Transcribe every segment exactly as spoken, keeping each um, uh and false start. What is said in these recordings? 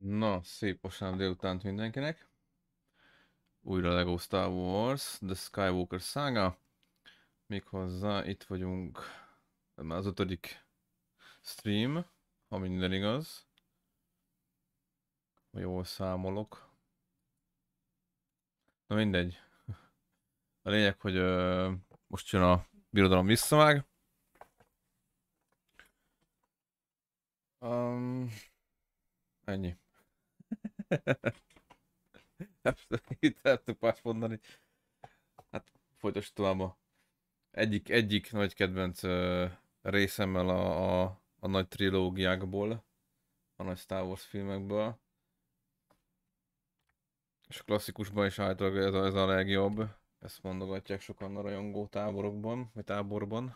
Na, szép vasárnap délutánt mindenkinek. Újra Lego Star Wars, The Skywalker Saga. Méghozzá itt vagyunk, már az ötödik stream, ha minden igaz. Ha jól számolok. Na mindegy. A lényeg, hogy ö, most jön a birodalom visszavág. Um, ennyi. Itt el tudok más mondani. Hát folytassuk tovább a egyik, egyik nagy kedvenc ö, részemmel a, a, a nagy trilógiákból, a nagy Star Wars filmekből. És a klasszikusban is általában ez a, ez a legjobb. Ezt mondogatják sokan a rajongó táborokban, vagy táborban.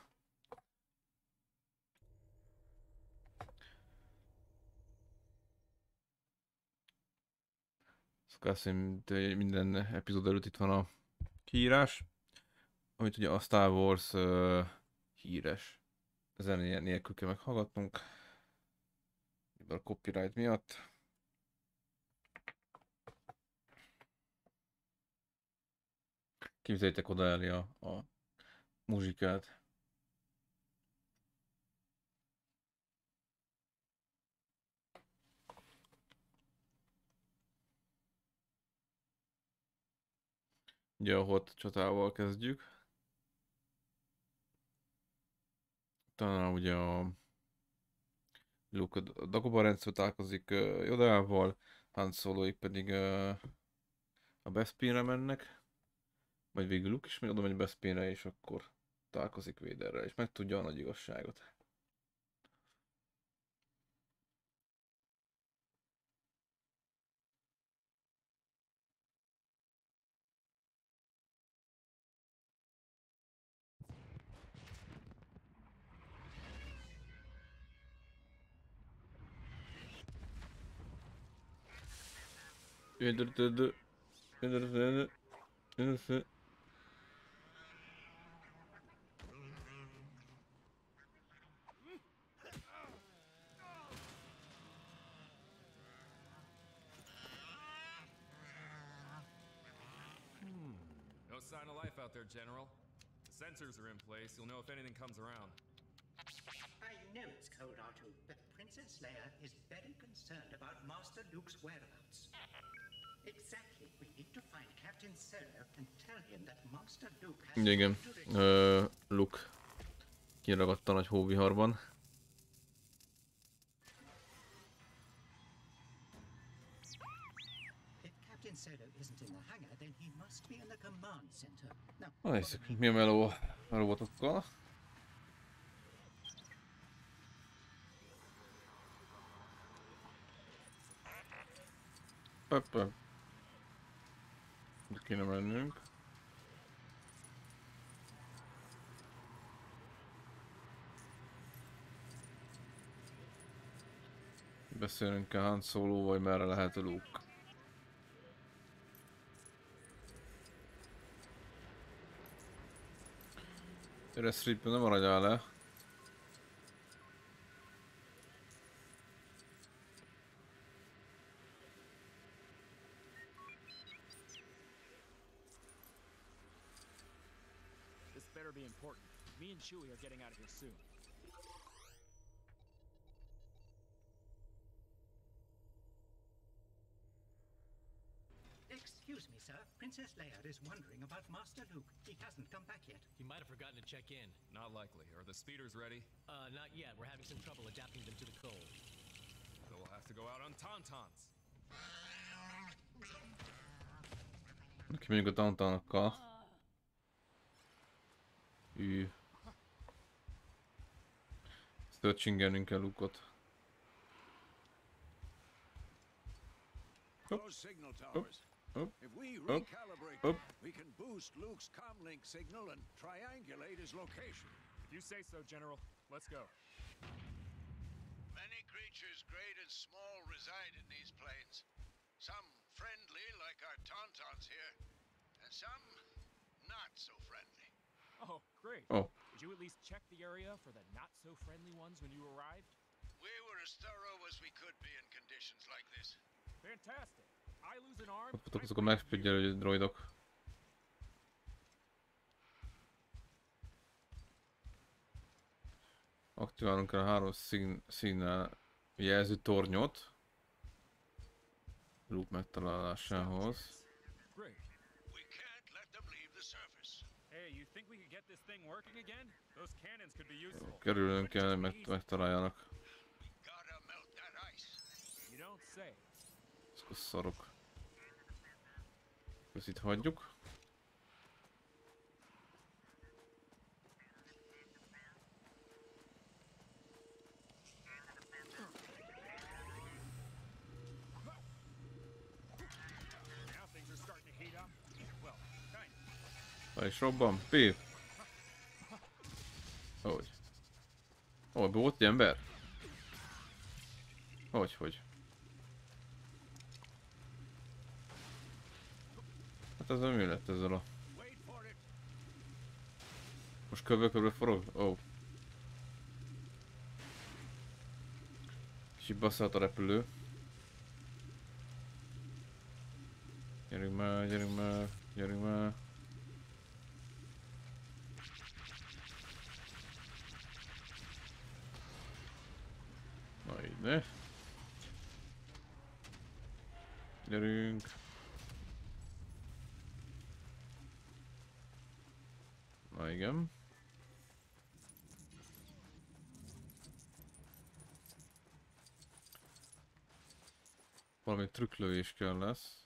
Azt szerint minden epizód előtt itt van a kiírás, amit ugye a Star Wars uh, híres zené nélkül kell meghallgatnunk. A copyright miatt. Képzeljétek oda elé a, a muzsikát. Ugye a hot csatával kezdjük. Talán ugye a Luke a Dagobah rendszerűen találkozik uh, Yodával, Han Soloik pedig uh, a Bespinre mennek. Majd végül Luke is még oda megy Bespinre, és akkor találkozik Vaderrel, és megtudja a nagy igazságot. No sign of life out there, General. The sensors are in place. You'll know if anything comes around. I know it's cold, R two, but Princess Leia is very concerned about Master Luke's whereabouts. Exactly. We need to find Captain Solo and tell him that Master Luke has... Igen, uh, Luke kiragadt a nagy hóviharban. If Captain Solo isn't in the hangar, then he must be in the command center. Now, Na nézzük, mi a meló a robotokkal. Pepe. De kéne mennünk. Beszélnünk kell Han Solo-val, merre lehet a Luke. Erre Stripben nem maradjál le. This better be important. Me and Chewie are getting out of here soon. excuse me, sir. Princess Leia is wondering about Master Luke. He hasn't come back yet. He might have forgotten to check in. Not likely. Are the speeders ready? Uh, not yet. We're having some trouble adapting them to the cold. So we'll have to go out on Tauntauns. Kimegyünk a Tauntaunokkal. Hű. Searchingelnünk kell Luke-ot. Those signal towers. Up, If we up, recalibrate up. them, we can boost Luke's comlink signal and triangulate his location. If you say so, General. Let's go. Many creatures great and small reside in these plains. Some friendly, like our Tauntauns here, and some not so friendly. Oh, great. Oh. Did you at least check the area for the not-so-friendly ones when you arrived? We were as thorough as we could be in conditions like this. Fantastic. I lose an arm. Ott voltak azok a megfigyelő droidok. Aktiválnunk kell a három szín, színnel jelző tornyot. Luke megtalálásához. Great. We can't let them leave the surface. Hey, you think we could get this thing working again? Those cannons could be useful. Kerülnünk kell, hogy meg, megtaláljanak. Gotta melt that ice. You don't say. Ezek a szarok. Ezt itt hagyjuk. Now things are starting to heat up. Well, kind of. Le is robban. Pép. Hogy? Ó, volt egy ember? Hogy, hogy? Hát ez mi lett ezzel a... Wait for it. Most körbe-körbe forog? Ó. Oh. Kicsit beszállt a repülő. Gyerünk már, gyerünk már, gyerünk már. Na így ne. Gyerünk. Na igen. Valami trükklövés kell lesz.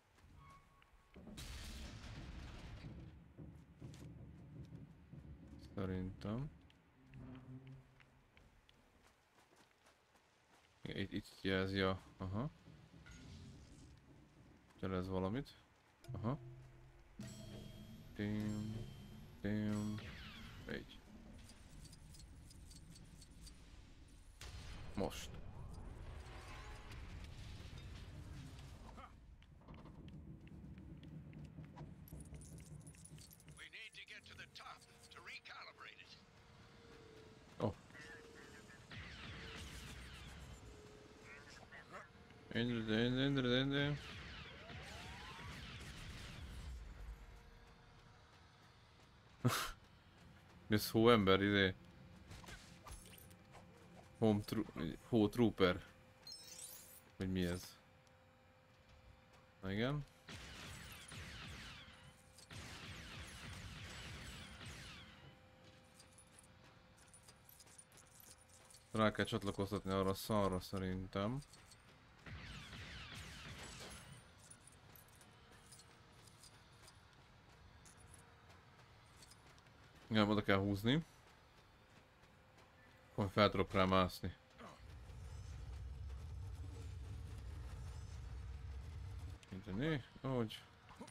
Szerintem. Itt, itt jelzi a... Aha. Jelez valamit. Aha. Tim. Tim. Egy. Most. We need to get to the top to recalibrate it. Oh. Indre, indre, indre, indre. Mi ez hóember, izé? Home tru... Hó trooper. Vagy mi ez? Na igen. Rá kell csatlakoztatni arra a szarra szerintem. Igen, oda kell húzni. Akkor fel tudok rá mászni. Mindeni, ahogy.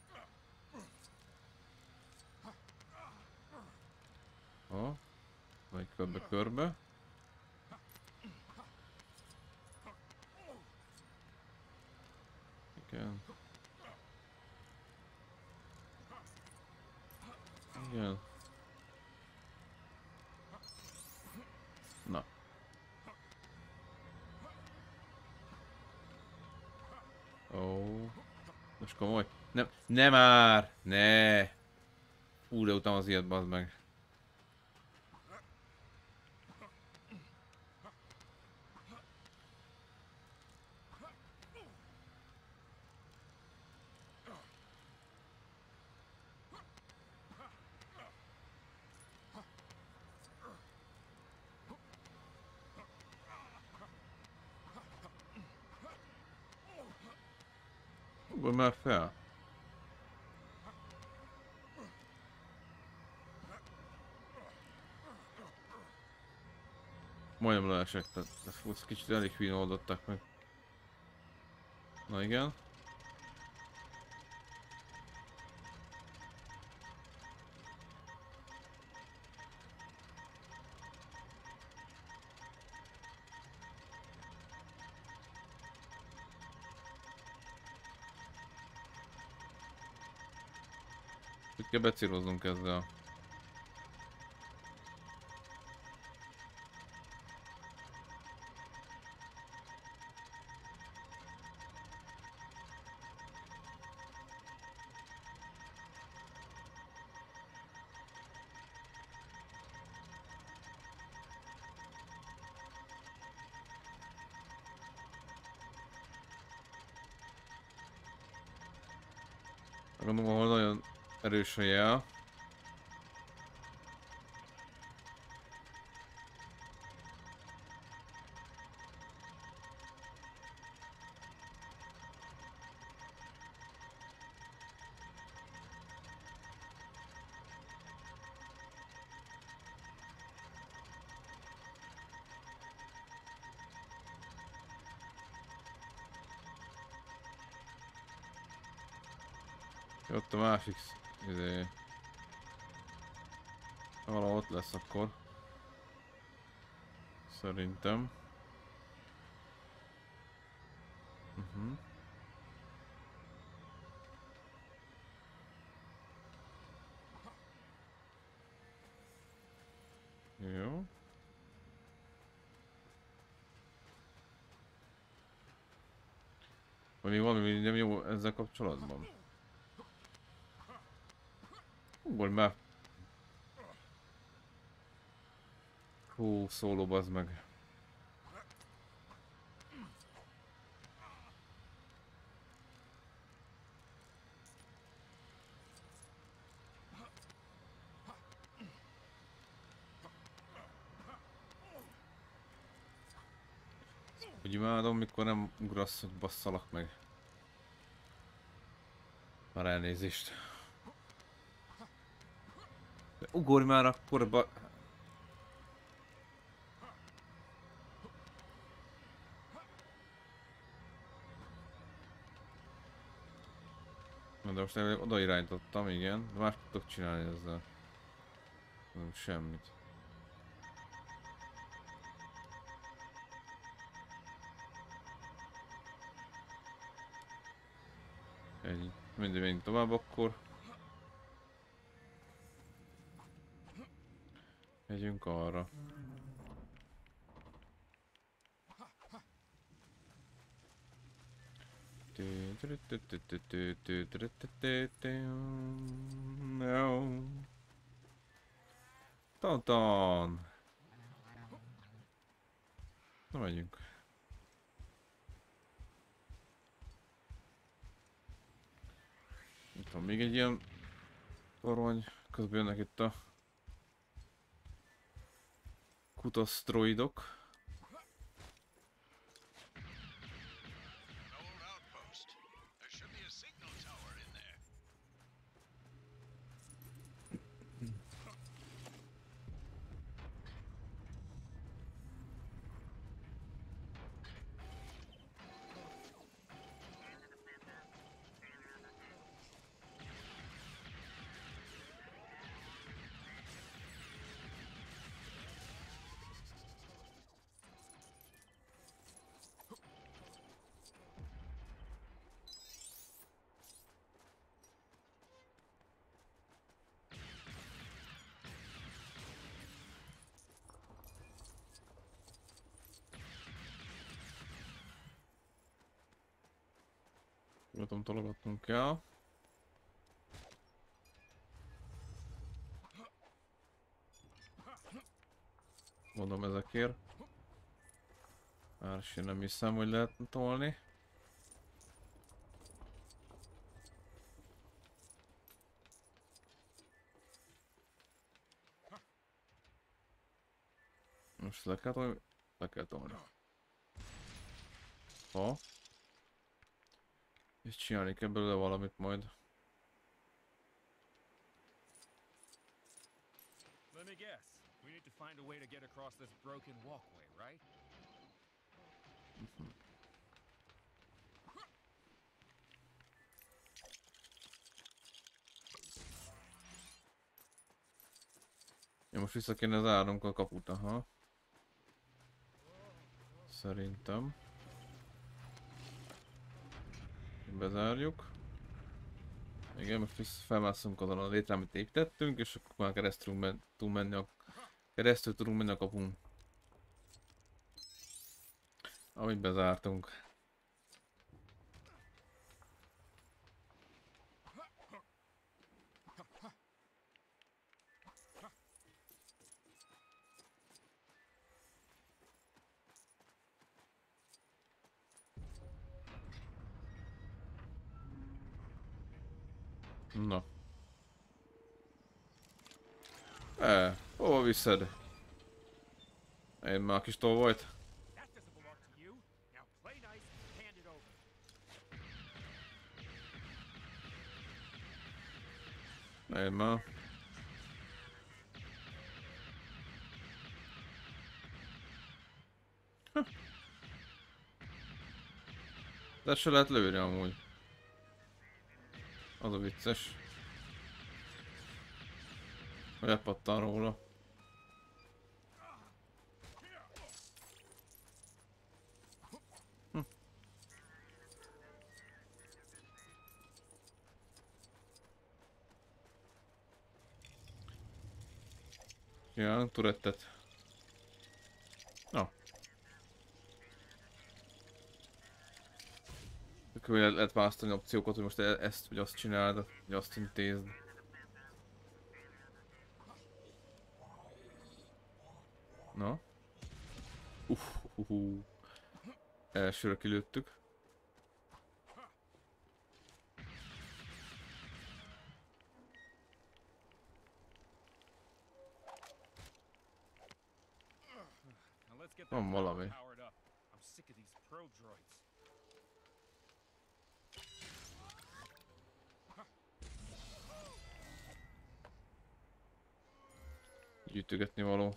Ha. Megy körbe-körbe. Igen. Igen. Na. Ó. Most komoly. Nem, ne már! Ne! Fú, de utána az ilyet, bazd meg. Ugorj már fel! Majdnem leesek, tehát ezt kicsit elég hülyén oldották meg. Na igen. Itt kell becéloznunk ezzel. Gondolom, ahol nagyon erős a jel. Ott a másik, izé... Valahol ott lesz akkor. Szerintem. Uh-huh. Jó. Vagy még valami nem jó ezzel kapcsolatban? Ugorj már! Hú, szóló bazd meg. Úgy imádom, mikor nem ugrasz, hogy basszalak meg. Már elnézést. De ugorj már akkor ba... Na de most elég oda irányítottam, igen. De más tudok csinálni ezzel. Nem, semmit. Ennyi. Mindig megyünk tovább akkor. Megyünk arra. Tantan! Na megyünk. Itt van még egy ilyen torony, közben jönnek itt a kutasztroidok. Gondolom tologatnunk kell. Mondom ezekért. Más én nem hiszem, hogy lehetne tolni. Most le kell tolni. Le kell tolni. Ha. És csinálni kell belőle valamit majd. Let me guess. We need to find a way to get across this broken walkway, right? Ja, most vissza kéne zárnunk a kaput, aha. Szerintem. Bezárjuk. Igen, most vissza felmászunk azon a létre, amit építettünk, és akkor már keresztül, men tudunk menni a, keresztül tudunk menni a kapun. Amit bezártunk. Na. E, hova viszed? Én már a kis tolvajt. That doesn't belong to you. Now play nice and hand it over. Én már. Hm. De se lehet lőni amúgy. Az a vicces. Hogy lepattan róla. Hm. Ja, Turettet. Na. Akkor le- lehet választani opciókat, hogy most e- ezt vagy azt csináld, vagy azt intézd. Na. Uff, uh, uh, uh. Elsőre kilőttük. Now let's get that Van tower valami. powered up. I'm sick of these pro droids. Gyűjtögetni való.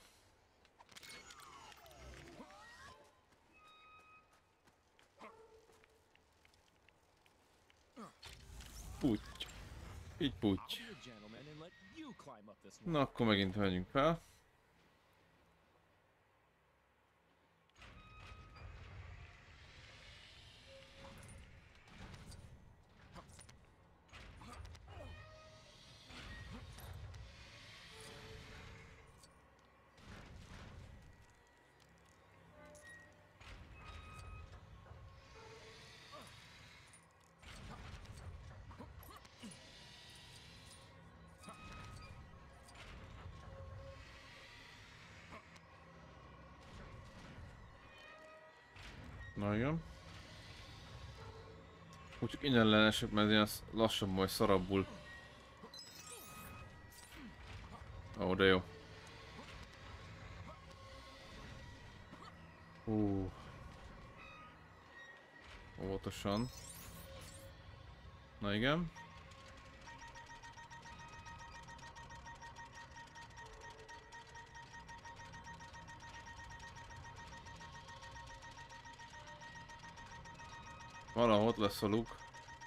Puty. Így I'll puty. be a gentleman and let you climb up this one. Na akkor megint megyünk fel. Na igen. Úgy csak innen ellenesek, mert ilyen lassan majd szarabbul. Ó, de jó. Hú. Óvatosan. Na igen. Valahol ott lesz a luk.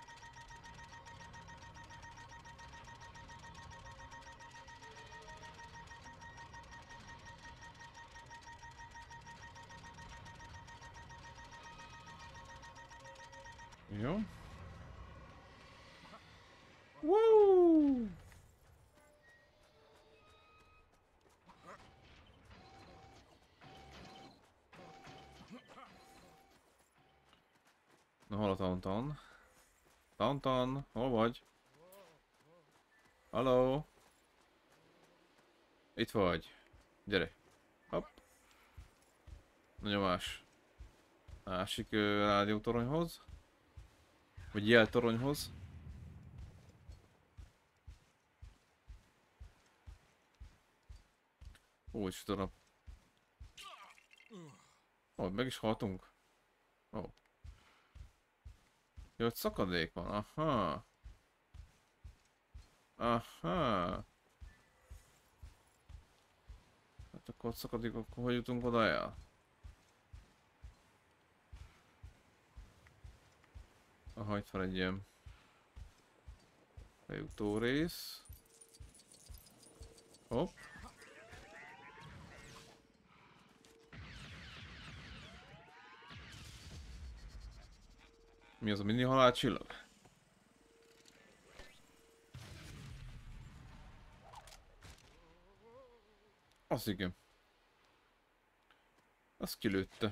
Jó. Woo! Na hol a Tauntaun? Tauntaun, hol vagy? Halló? Itt vagy. Gyere. Hopp. Na nyomás. Másik ö, rádiótoronyhoz. Vagy jeltoronyhoz. Ó, és a nap. Ó, meg is haltunk. Ó. Jó, hogy szakadék van, aha. Aha. Hát akkor ott szakadék, akkor hogy jutunk oda el? Aha, itt van egy ilyen bejutó rész. Hopp. Mi az a mini halálcsillag? Az igen. Azt kilőtte.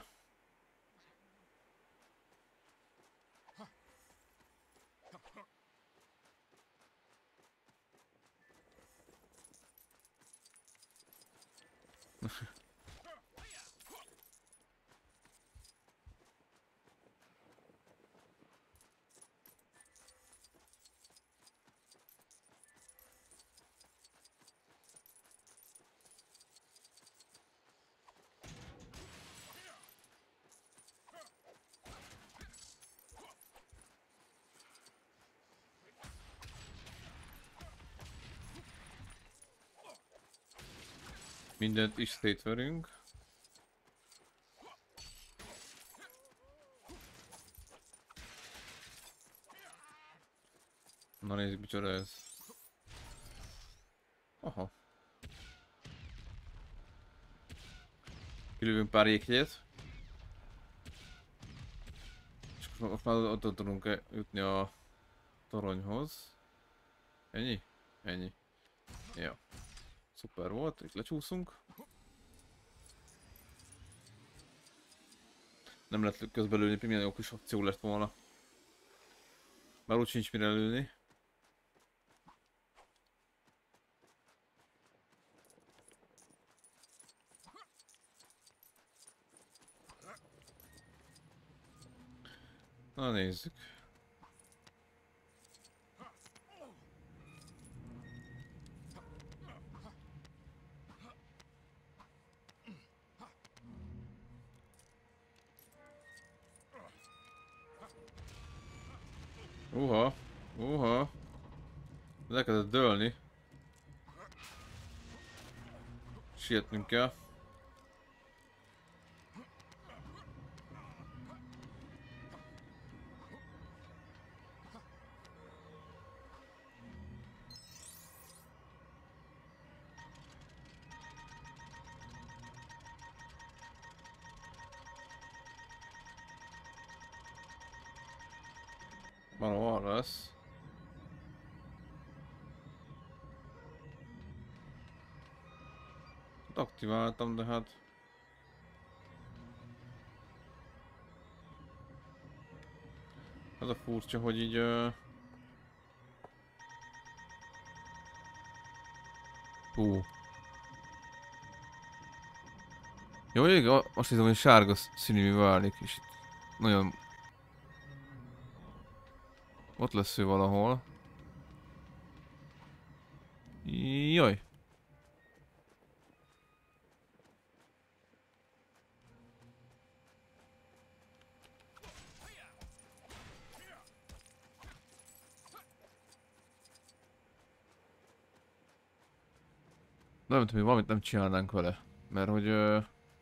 Mindent is szétverünk. Na nézzük, micsoda ez. Aha. Kilövünk pár jéghegyet. És most már ott tudunk jutni a toronyhoz. Ennyi? Ennyi. Ja. Szuper volt, itt lecsúszunk. Nem lehet közben lőni, milyen jó kis akció lett volna. Már úgy sincs mire lőni. Na nézzük. Uha, uha. Elkezdett dőlni. Sietnünk kell. Valahol lesz. Aktiváltam, de hát... Az a furcsa, hogy így... Uh... Hú. Jó, ég, azt hiszem, hogy sárga színű válik, és itt nagyon... Ott lesz ő valahol. Jaj. Nem tudom, hogy valamit nem csinálnánk vele. Mert hogy... Uh...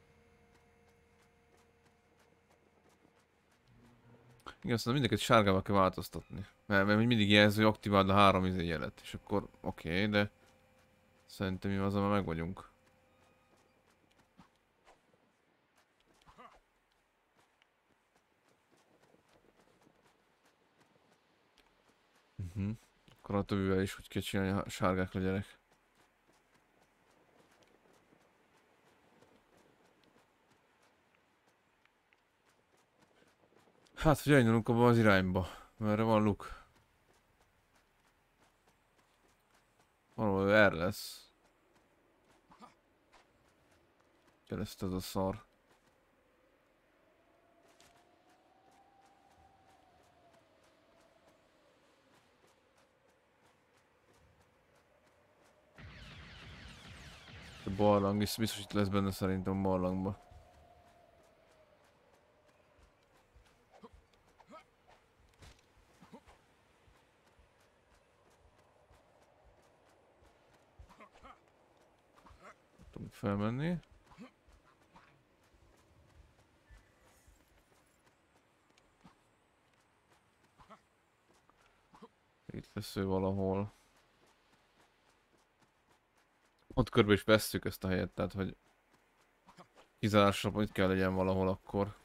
Igen, szóval mindenket sárgával kell változtatni. Mert, mert mindig jelző, hogy aktiváld a három izé jelet. És akkor oké, okay, de... Szerintem mi azon már meg vagyunk. Uh -huh. Akkor a többivel is úgy kell csinálni, ha sárgák legyenek. Hát, hogy elindulunk abba az irányba, merre van luk. Valahol R lesz. Kereszt ez a szar. A barlang is biztos itt lesz benne szerintem barlangba. Tudom felmenni. Itt lesz ő valahol. Ott körbe is vesszük ezt a helyet, tehát hogy kizárásra itt kell legyen valahol akkor.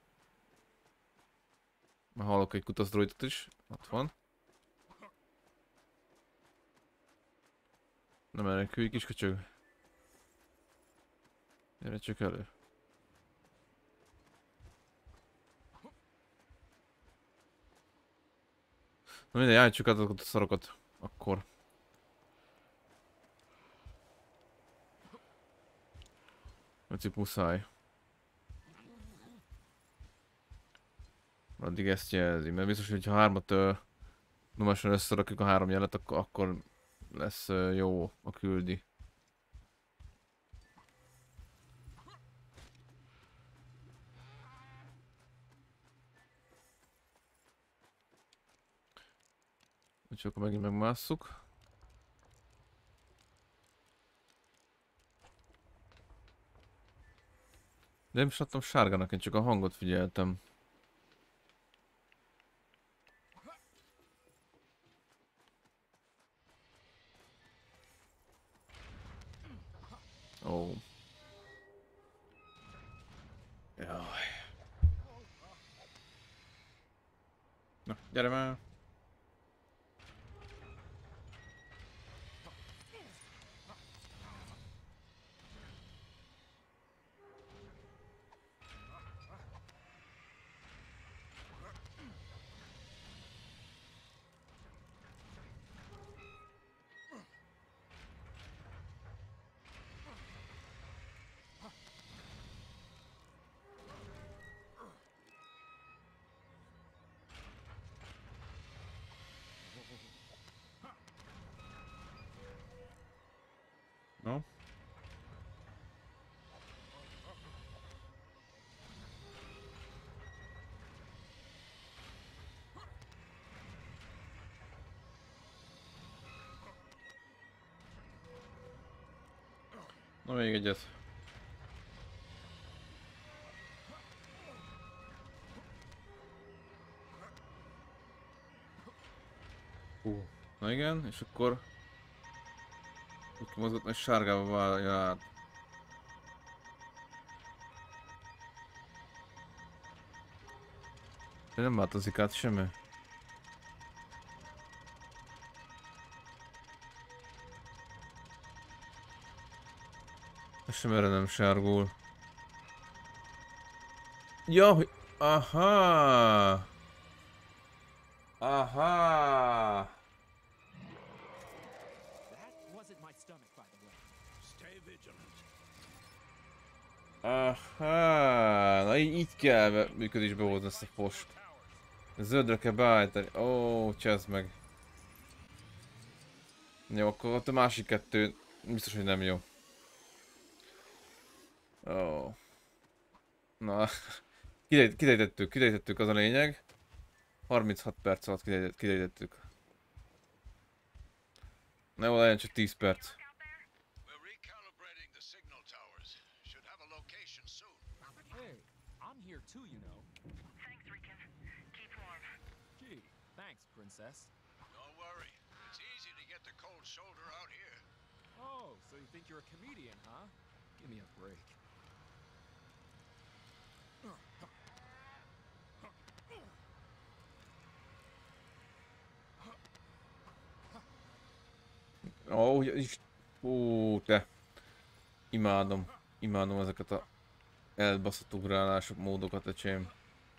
Már hallok egy kutasztróitot is, ott van. Nem elég hülyi kis köcsög. Gyere csak elő. Na mindegy, állítsuk át azokat a szarokat akkor. Öcip muszáj. Addig ezt jelzi, mert biztos, hogy ha hármat uh, normálisan összerakjuk a három jelet, akkor, akkor lesz uh, jó a küldi. Úgyhogy akkor megint megmásszuk. De nem is láttam sárgának, én csak a hangot figyeltem. Ó. Oh. Jaj. Na, gyere már! No? Na még egyet. Hú. Na igen, és akkor... Úgy kell mozgatni, hogy sárgába válja át. De nem változik át semmi. Ez sem erre nem sárgul. Ja, hogy... Aha! Aha! That wasn't my stomach, by the way. Stay vigilant. Aha! Na így, így kell működésbe hozni ezt a fost. Zöldre kell beállítani. Ó, csezd meg. Jó, akkor ott a másik kettő biztos, hogy nem jó. Ó. Na, kidejtettük, kidejtettük, az a lényeg. harminchat perc alatt kidejtettük. Na jó, legyen csak tíz perc. We're recalibrating the signal towers. Should have a location soon. Hey, I'm here too, you know. Thanks, Rican. Keep warm. Gee, thanks, princess. Don't worry. It's easy to get the cold shoulder out here. Oh, so you think you're a comedian, huh? Give me a break. Ó, oh, is... Ú, te. Imádom. Imádom ezeket a elbaszott ugrálások, módokat, öcsém.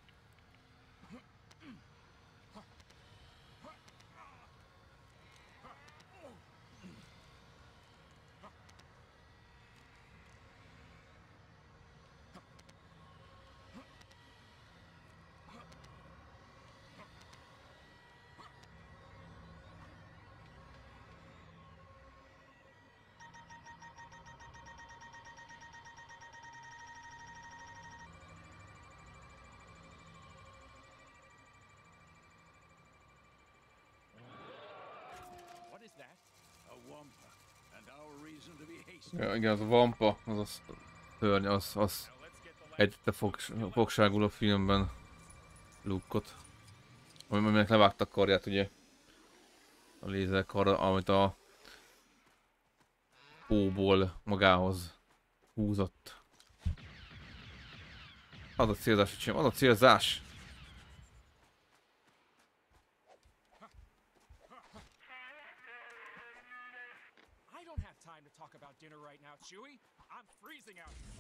What is that? A Wampa. And our reason to be hasty. Ja, igen, az a vampa, az a szörny, az, az Now let's get the last egyette fogs, fogságul a filmben Luke-ot. Aminek levágtak karját, ugye. A lézerkarra, amit a óból magához húzott. Az a célzás, öcsém, az a célzás! I don't have time to talk about dinner right now, Chewie. I'm freezing out here.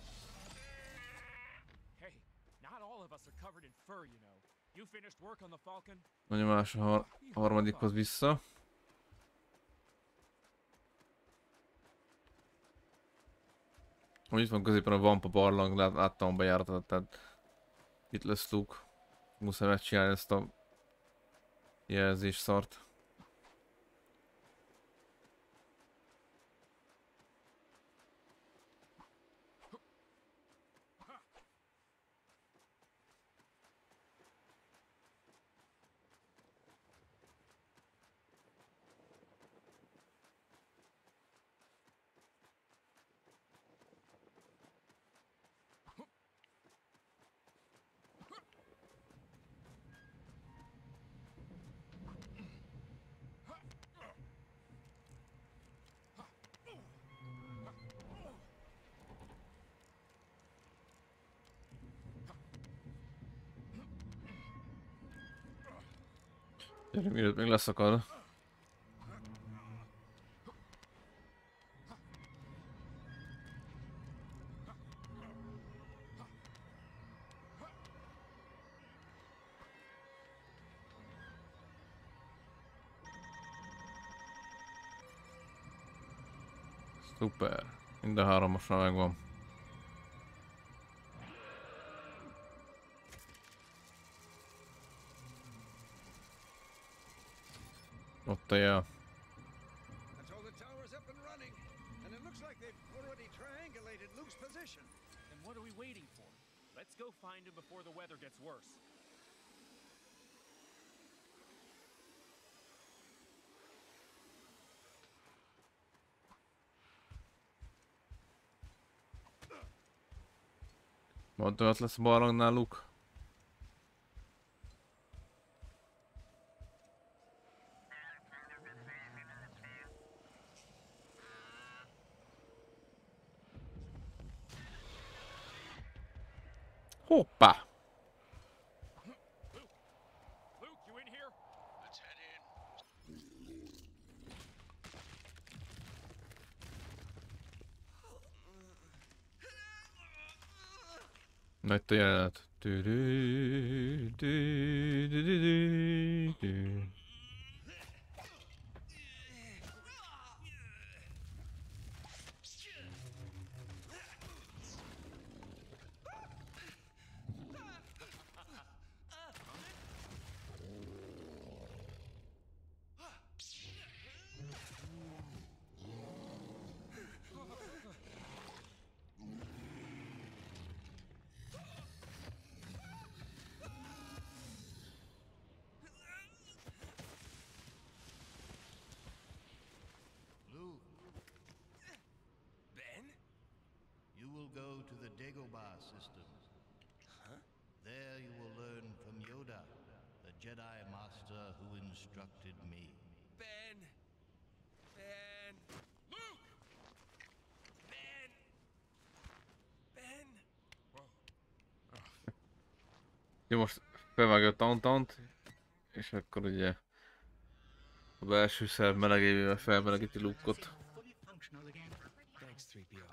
Hey, not all of us are covered in fur, you know. You finished work on the Falcon? A nyomás a har harmadikhoz vissza. Hogy itt van középen a Vampa barlang, lát, láttam a bejáratot, tehát itt lesz Luke. Muszáj megcsinálni ezt a jelzés szart. Gyere, mielőtt még leszakad. Szuper. Mind a három most már megvan. Ott a jel. That's all the towers up and running, and it looks like they've already triangulated Luke's position. Then what are we waiting for? Let's go find him before the weather gets worse. Mondtam, ott lesz a barlangnál Luke. Hoppá! Luke, you in here? Let's head in. Na itt a jelenet. Tü-dü, dü, dü, dü, dü, dü. Luke, Ben? you will go to the Dagobah systems. Huh? There you will learn from Yoda, the Jedi Master who instructed me. Ben! Ben! Luke! Ben! Ben! Jó, most felvágja a Tauntaut, és akkor ugye a belső szerv melegévével felmelegíti Luke-ot. Fully functional again. Thanks, three P O.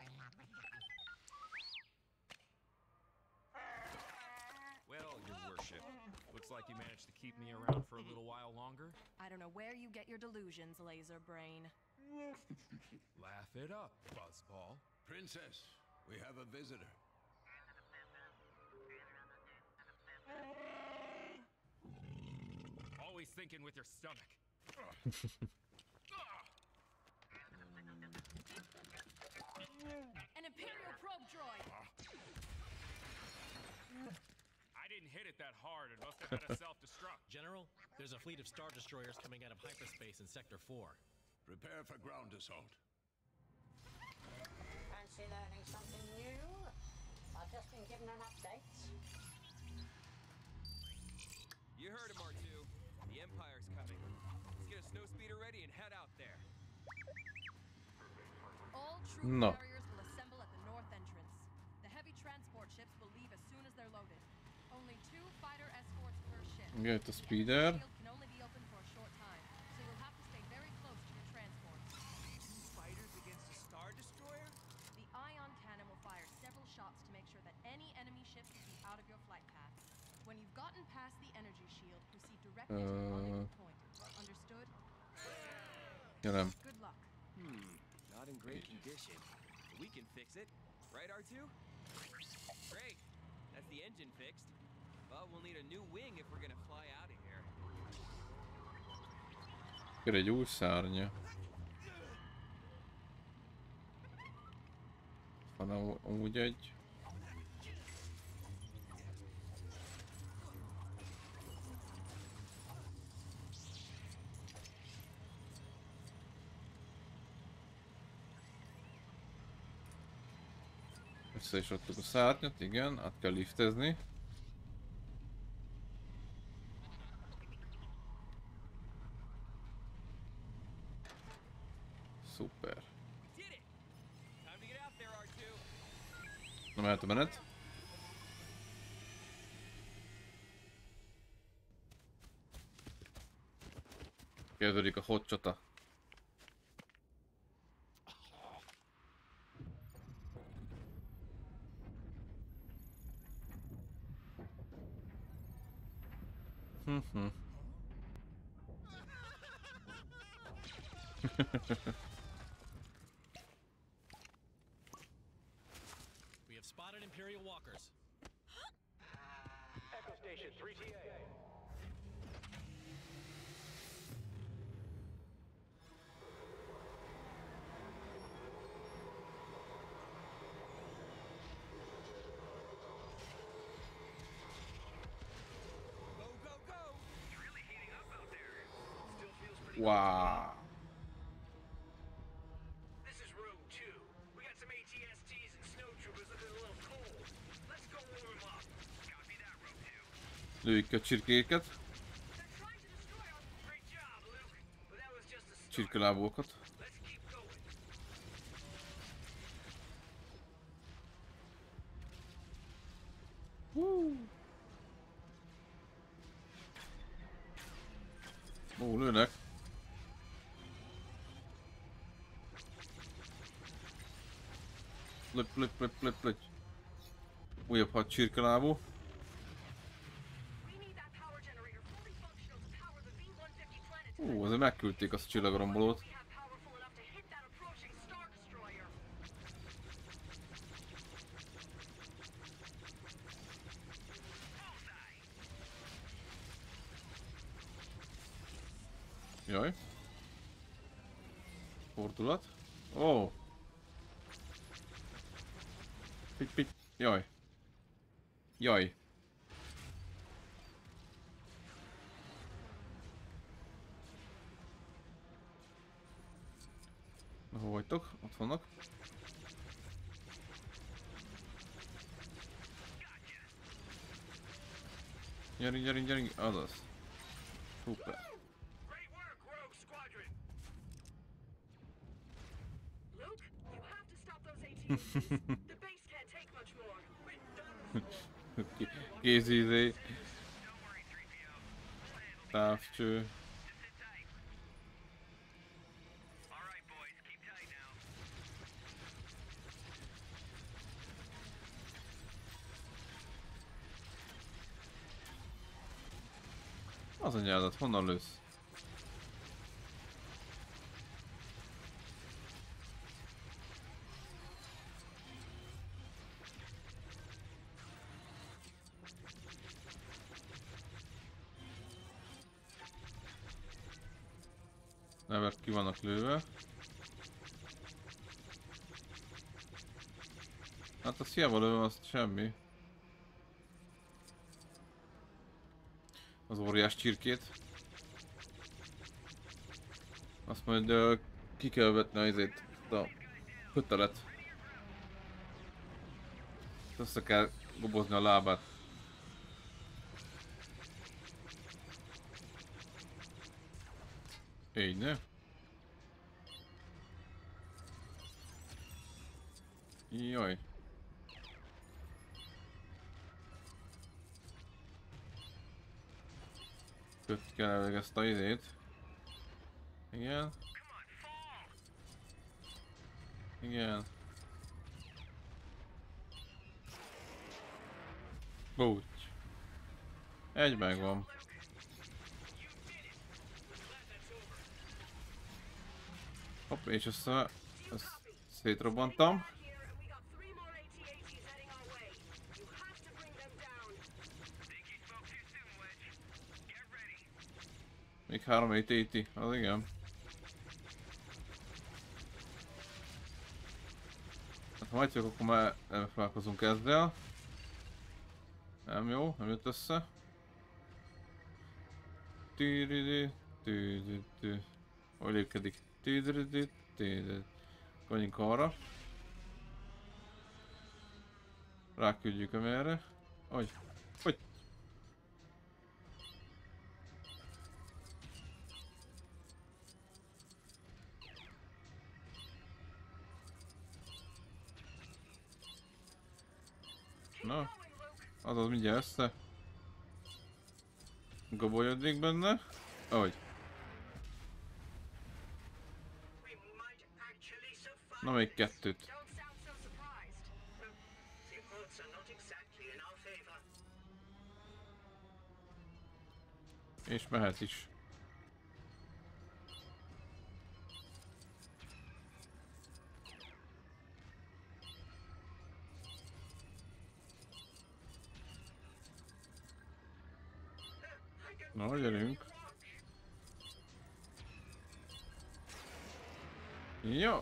Well, your worship. Looks like you managed to keep me around for a little while longer. I don't know where you get your delusions, laser brain. Laugh it up, Buzzball. Princess, we have a visitor. Always thinking with your stomach. An Imperial probe droid! I didn't hit it that hard. It must have been a self-destruct. General, there's a fleet of Star Destroyers coming out of hyperspace in Sector four. Prepare for ground assault. Fancy learning something new? I've just been given an update. You heard him, R two. The Empire's coming. Let's get a snowspeeder ready and head out there. All troop No. carriers will assemble at the north entrance. The heavy transport ships will leave as soon as they're loaded. Only two fighter escorts per ship. Jött a The speeder. shield can only be open for a short time, so you'll have to stay very close to your transports. Two fighters against a Star Destroyer? The ion cannon will fire several shots to make sure that any enemy ships will be out of your flight path. When you've gotten past the energy shield, proceed directly to the rendezvous point. Understood? Jelen. Good luck. Hmm, not in great condition. But we can fix it. Right, R two? Great. That's the engine fixed. But we'll need a new wing if we're gonna fly out of here. Jön egy új szárnya. Van am- amúgy egy. Össze is adtuk a szárnyat, igen, át kell liftezni. Szuper. We did it! Time to get out there, R two. Na mehet a menet. Kezdődik a hot csata. Hm-hm. We have spotted Imperial walkers. Echo Station three T A. Wow. This is Rogue two. We got some A T S Ts and snowtroopers looking a little cold. Let's go warm them up. Copy that, Rogue two. Lőjük a csirkéket. They're trying to destroy our... Great job, Luke. But that was just a start. Csirkelábúakat. Let's keep going. Woo. Ó, lőnek. Lőtt, lőtt, lőtt, lőtt, lőtt. Újabb hat csirkelábú. Ó, azért megküldték azt a csillagrombolót. Jaj. Fordulat. Ó. Oh. Pitty, pitty. Jaj. Jaj. Na, hol vagytok? Ott vannak. Gyerünk, gyerünk, gyerünk. Azaz. Szuper. Kézizé. Távcső. Az anyádat, honnan lősz? Nevek ki vannak lőve. Hát azt hiába lövöm, azt semmi. Az óriás csirkét. Azt majd uh, ki kell vetni azért a kötelet. Össze kell gobozni a lábát. Így, ne? Jaj. Köt kell elég ezt a izét. Igen. Igen. Búcs. Egy megvan. Hopp, és össze... ezt szétrobbantam. Még három á té té, az igen. Hát ha majd csak akkor már nem foglalkozunk ezzel. Nem jó, nem jött össze. Tűrűdű, tűrűdű, tűrűdű. Hogy lépkedik? Tűrűdű, tűrűdű. Menjünk arra. Ráküldjük amerre. Hogy? Hogy? Na, azaz mindjárt össze. Gobolyodnék benne. Ahogy. Na még kettőt. Don't sound so surprised. The odds are not exactly in our favor. És mehet is. Na, gyerünk. Jó.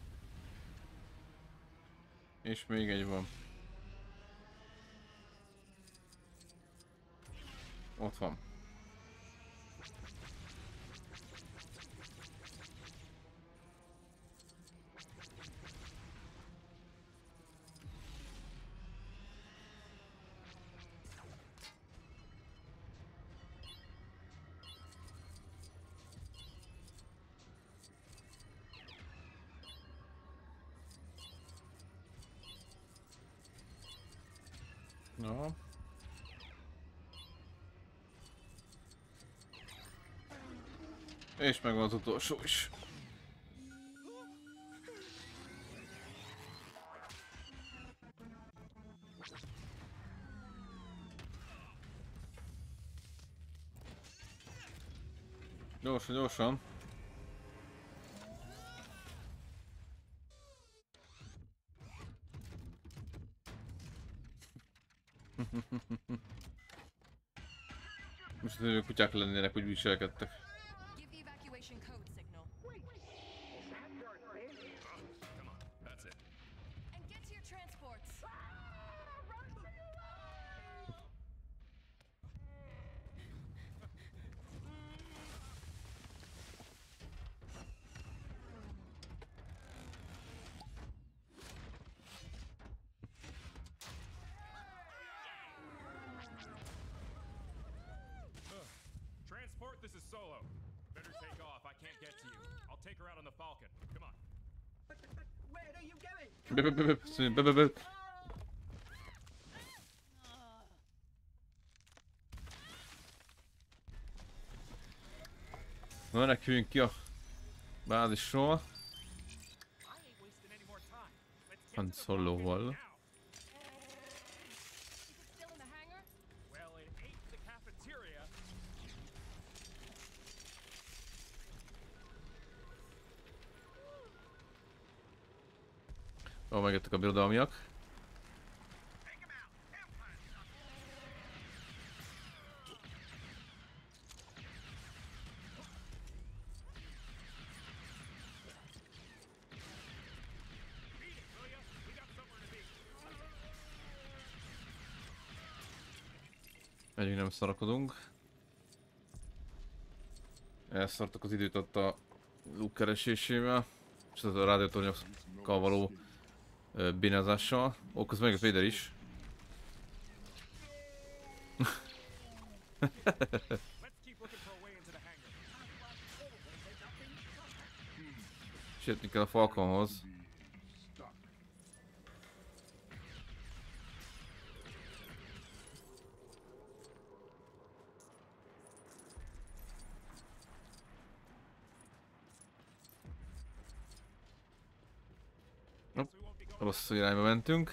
És még egy van. Ott van. No. És megvan az utolsó is. Gyorsan, gyorsan. Most a kutyák lennének, hogy viselkedtek. Give the evacuation code signal. Come on, that's it. And get to your transports. Transport, this is Solo. Better take off. I can't get to you. I'll take her out on the Falcon. Come on. But, but where are you going? Be, be, be, be, be, be, be. Meneküljünk ki a bázisról. Han Soloval. Still in the hangar? Well, it ate the cafeteria. Ó, megjöttek a birodalmiak. Megyünk, nem szarakodunk. Elszartak az időt ott a Luke keresésével, és az a rádiótornyokkal való bénázással. Ó, közben megjött Vader is. Sietni kell a Falconhoz. Rossz irányba mentünk.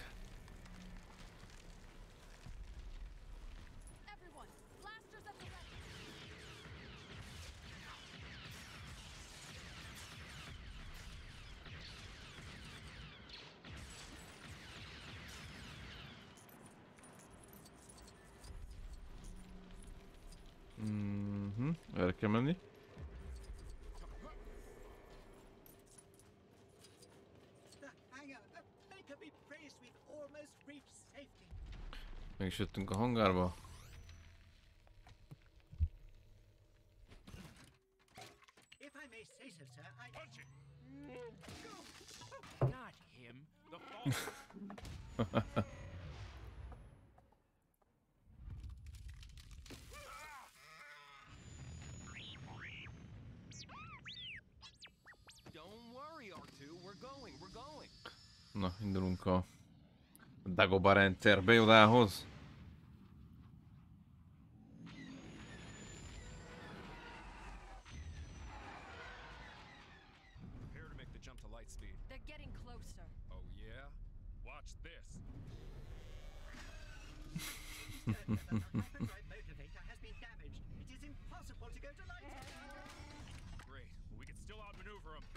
Mhm, erre kell menni. Meg is jöttünk a hangárba. If I may say so, sir, I... Punch it! Not him. The Falcon. Don't worry, R two. We're going. We're going. Na, indulunk a Dagobah rendszer bejodához. Prepare to make the jump to light speed. They're getting closer. Oh yeah? Watch this. Hyperdrive motivator has been damaged. It is impossible to go to light. Great. We can still outmaneuver him.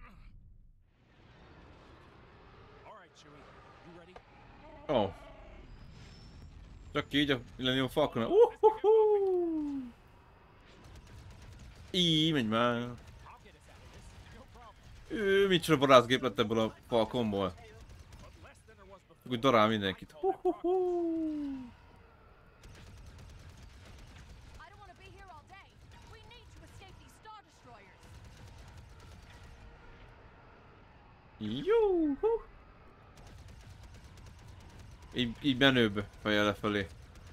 All right, Chewie. You ready? Ó. Csak így a lenni a falkon. Uh-huh-huh. Így, menj már. Ő, micsoda vadászgép lett ebből a falkonból. Úgy darál mindenkit. Uh-huh-huh. Jó. Így, így menőbb fejjel lefelé.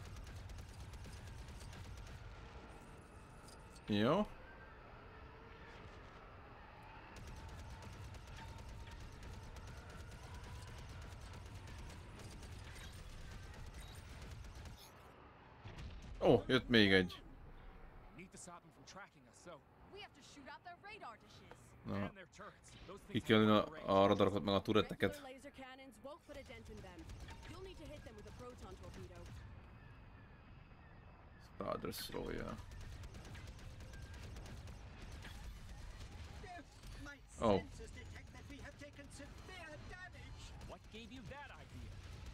Jó. Ó, oh, jött még egy. Na. Ki kell jönni a, a radarokat meg a turreteket. Star Destroyer. Oh. What gave you that idea?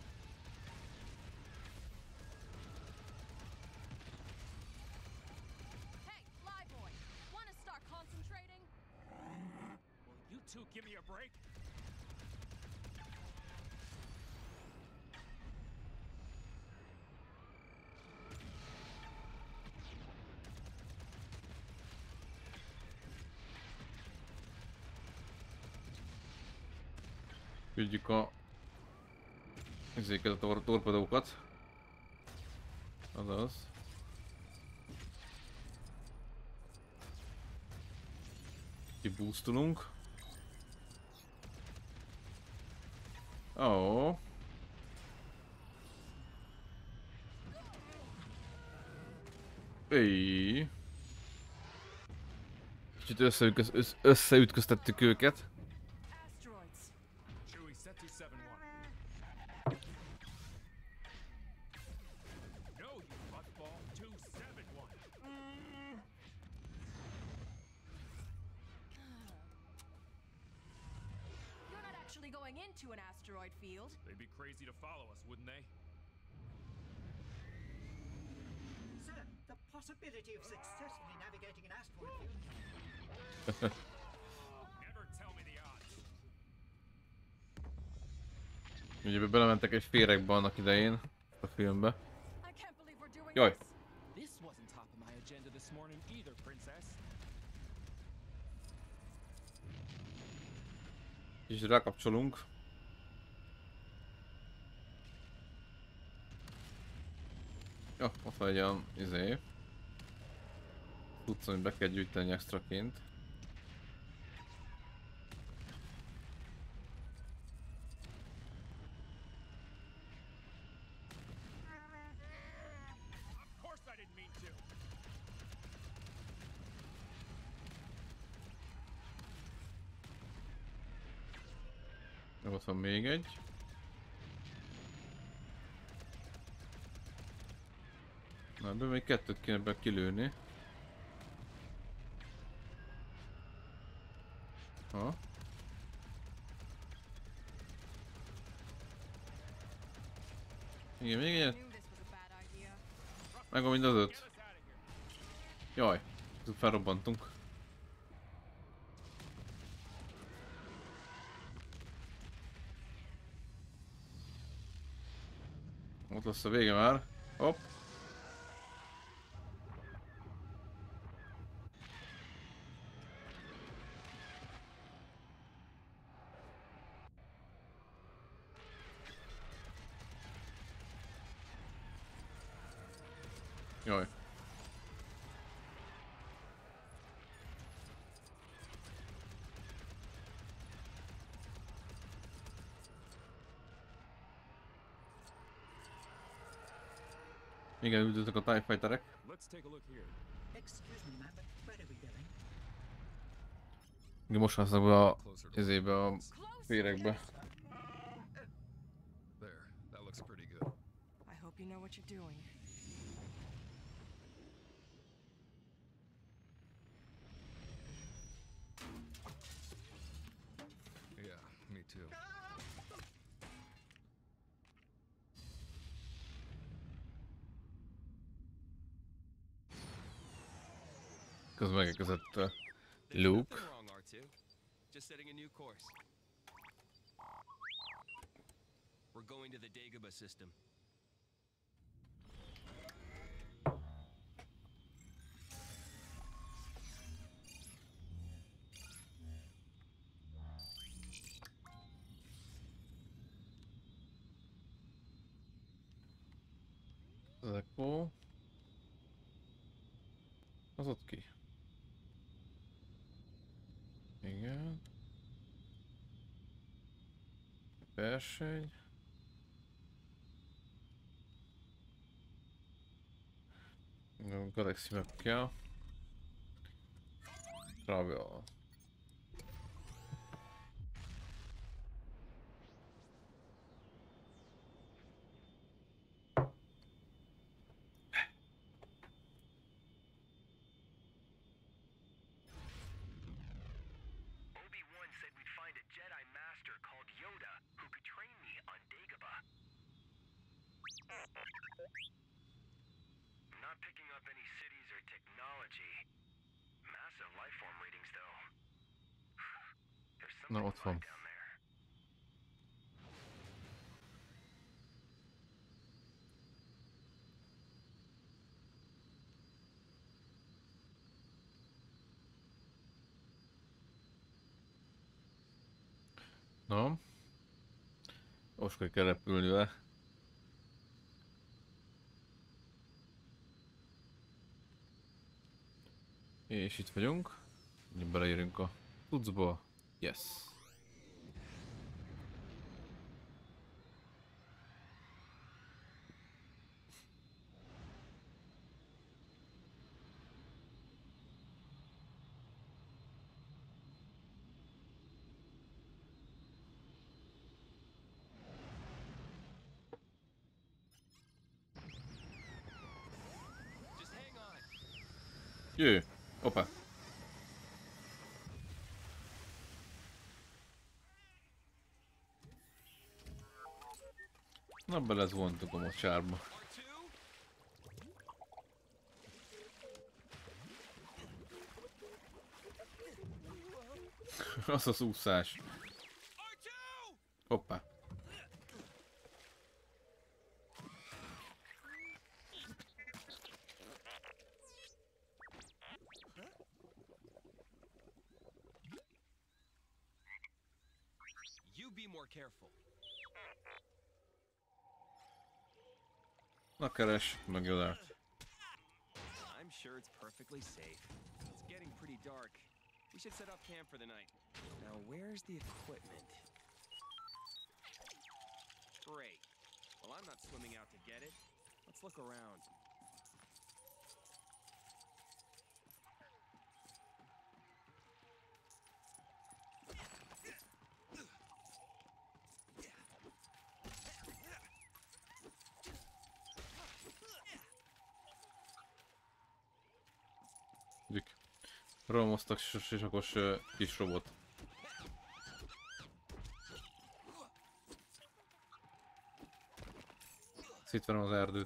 Hey, Flyboy, wanna start concentrating? Will you two give me a break? Küldjük a... ezeket a tor torpedókat. Azaz. Kiboostolunk. Ó. Oh. Éj. Kicsit összeütköz össz összeütköztettük őket. Into an asteroid field. They'd be crazy to follow us, wouldn't they? Sir, the possibility of successfully navigating an asteroid field. Never tell me the odds. Ugye belementek egy féregbe annak idején a filmbe. Jaj! This wasn't top of my agenda this morning either, princess. És rákapcsolunk. Ja, ott van egy olyan izé. Tudsz, hogy be kell gyűjteni extraként. Ott van még egy. Na, ebből még kettőt kéne be kilőni. Ha. Igen, még egyet. Megvan mind az öt. Jaj, felrobbantunk. Ott lesz a vége már. Hopp. Jaj. Igen, üldözök a TIE Fighterek. Let's take a look here. Excuse me, ma'am, but where are we going? Most hasznak be a ezébe a féregbe. There, that looks pretty good. I hope you know what you're doing. Yeah, me too. Közben megérkezett uh, There's Luke. nothing wrong, R two. Just setting a new course. We're going to the Dagobah system. Az Echo. Az ott ki? Igen. Verseny. Galaxy mapja. Travel. Obi-Wan said we'd find a Jedi Master called Yoda who could train me on Dagobah. I'm not picking up any cities or technology. Massive life form readings, though. There's Na, something ott van. down there. Na. Most kell repülni vele. És itt vagyunk. Beleérünk a cuccba. Yes. Just hang on. Jöjj! Hoppá! Na, belezvontuk a mocsárba. R two? Az az úszás. R two! Hoppá. You be more careful. Na, keres, meg Jodát. I'm sure it's perfectly safe. It's getting pretty dark. We should set up camp for the night. Now, where's the equipment? Great. Well, I'm not swimming out to get it. Let's look around. Rohamoztak sisakos uh, kis robot. Szétverem az erdőt.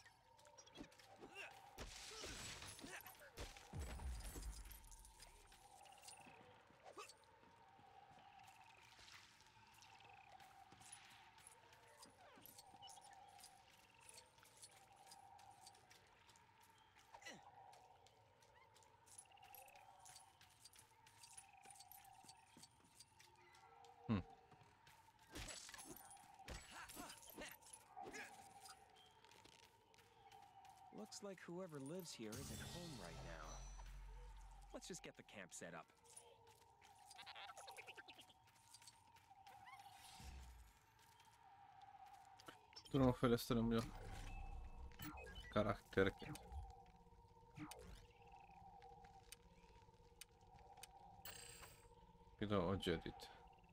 Looks like whoever lives here isn't home right now. Let's just get the camp set up. Tudom fejlesztenem a karaktereket. Például a Jedit.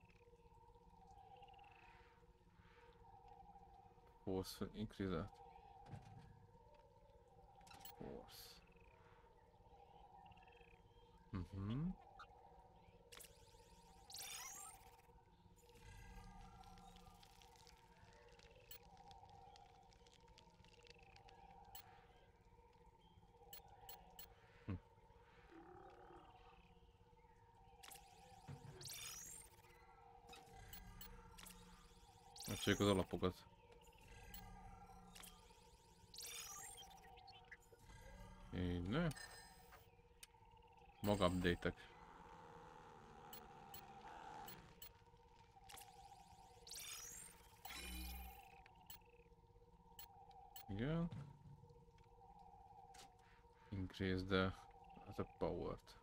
Force increase. Force. Mhm. Hm. Megcsináljuk az alapokat. Így ne. Maga update-ek. Igen. Increase the, the power-t.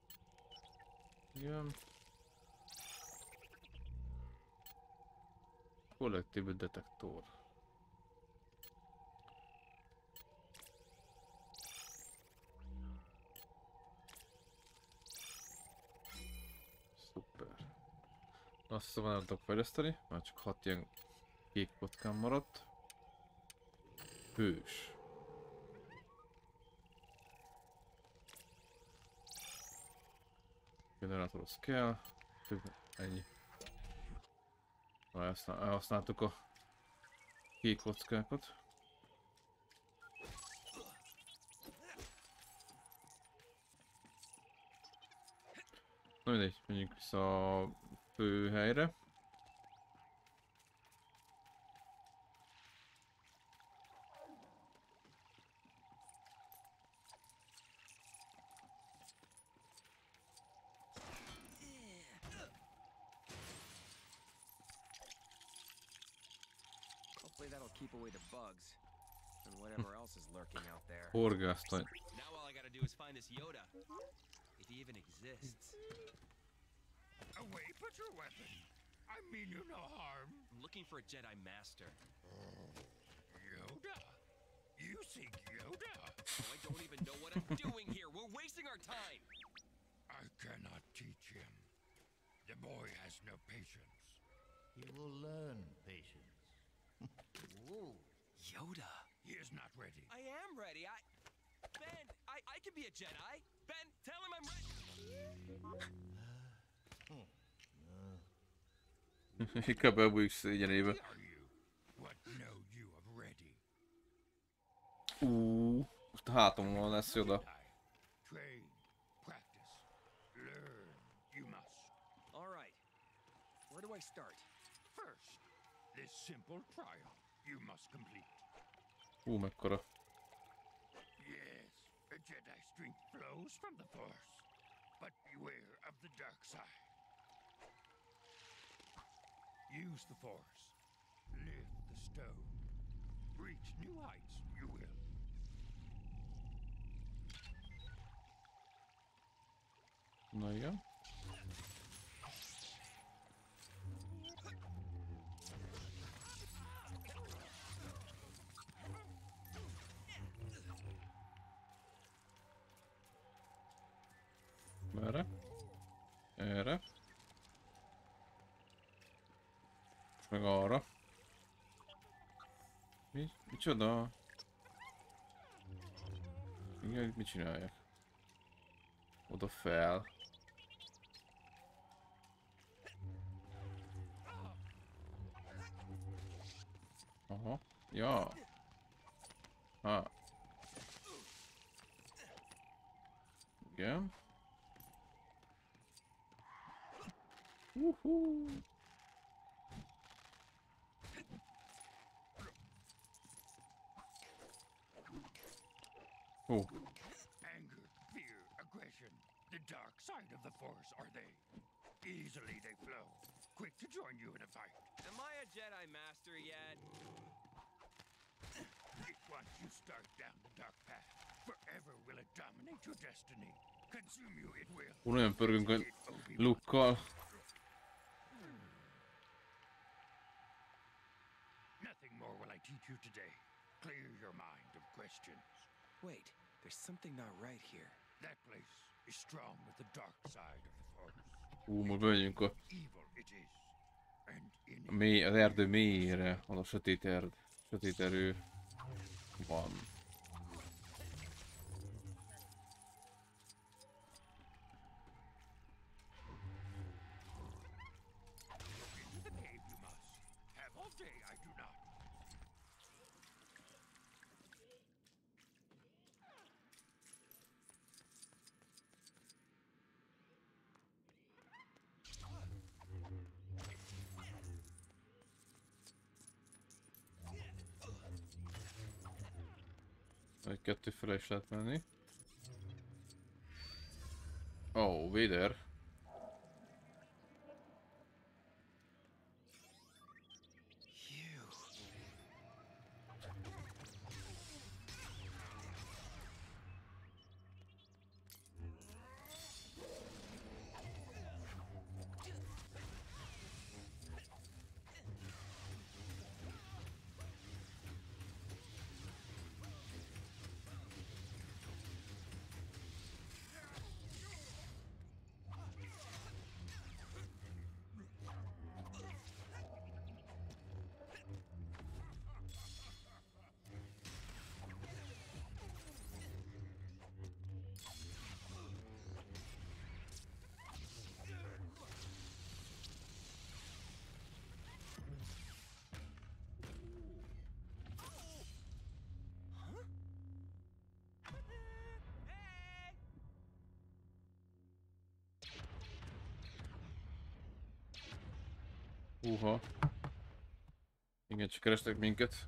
Igen. Collective detektor. Szuper. Azt hiszem, nem tudok fejleszteni, már csak hat ilyen kék kockán maradt. Hős. Generátor az kell. Ennyi. Elhasználtuk a kék kockákat. Na mindegy, menjünk vissza a fő helyre. Hopefully that'll keep away the bugs and whatever else is lurking out there. Horgásztani. Now all I gotta do is find this Yoda, if he even exists. Away, put your weapon. I mean you no harm. I'm looking for a Jedi Master. Yoda? You seek Yoda? Oh, I don't even know what I'm doing here. We're wasting our time. I cannot teach him. The boy has no patience. He will learn patience. Ooh. Yoda. He is not ready. I am ready. I... Ben, I, I can be a Jedi. Ben, tell him I'm ready. Inkább elbújik szégyenébe. What know you of ready? Úúúú, most a hátamon lesz oda. Train, practice, learn. You must. All right. Where do I start? First, this simple trial you must complete. Hú, mekkora. Yes, a Jedi strength flows from the Force, but beware of the dark side. Use the Force. Lift the stone. Reach new heights, you will. Na igen. Merre? Erre. És meg arra. Mi? Micsoda? Igen, mit csináljak? Oda fel. Aha. Ja. Ha. Igen. Woohoo! Oh. Anger, fear, aggression. The dark side of the Force, are they? Easily they flow. Quick to join you in a fight. Am I a Jedi Master yet? Once you start down the dark path, forever will it dominate your destiny. Consume you it will. Hú, nagyon pörgünk a Luke-kal. Nothing more will I teach you today. Clear your mind of questions. Wait, there's something not right here. That place is strong with the dark side of the Force. Hú, most bemegyünk a, evil it is. And in a mély, az erdő mélyére, ahol a sötét erd, sötét erő van. the cave you must. Have all day I do not. Egy kettő fele is lehet menni. Ó, oh, Vader. Húha. Igen, csak kerestek minket.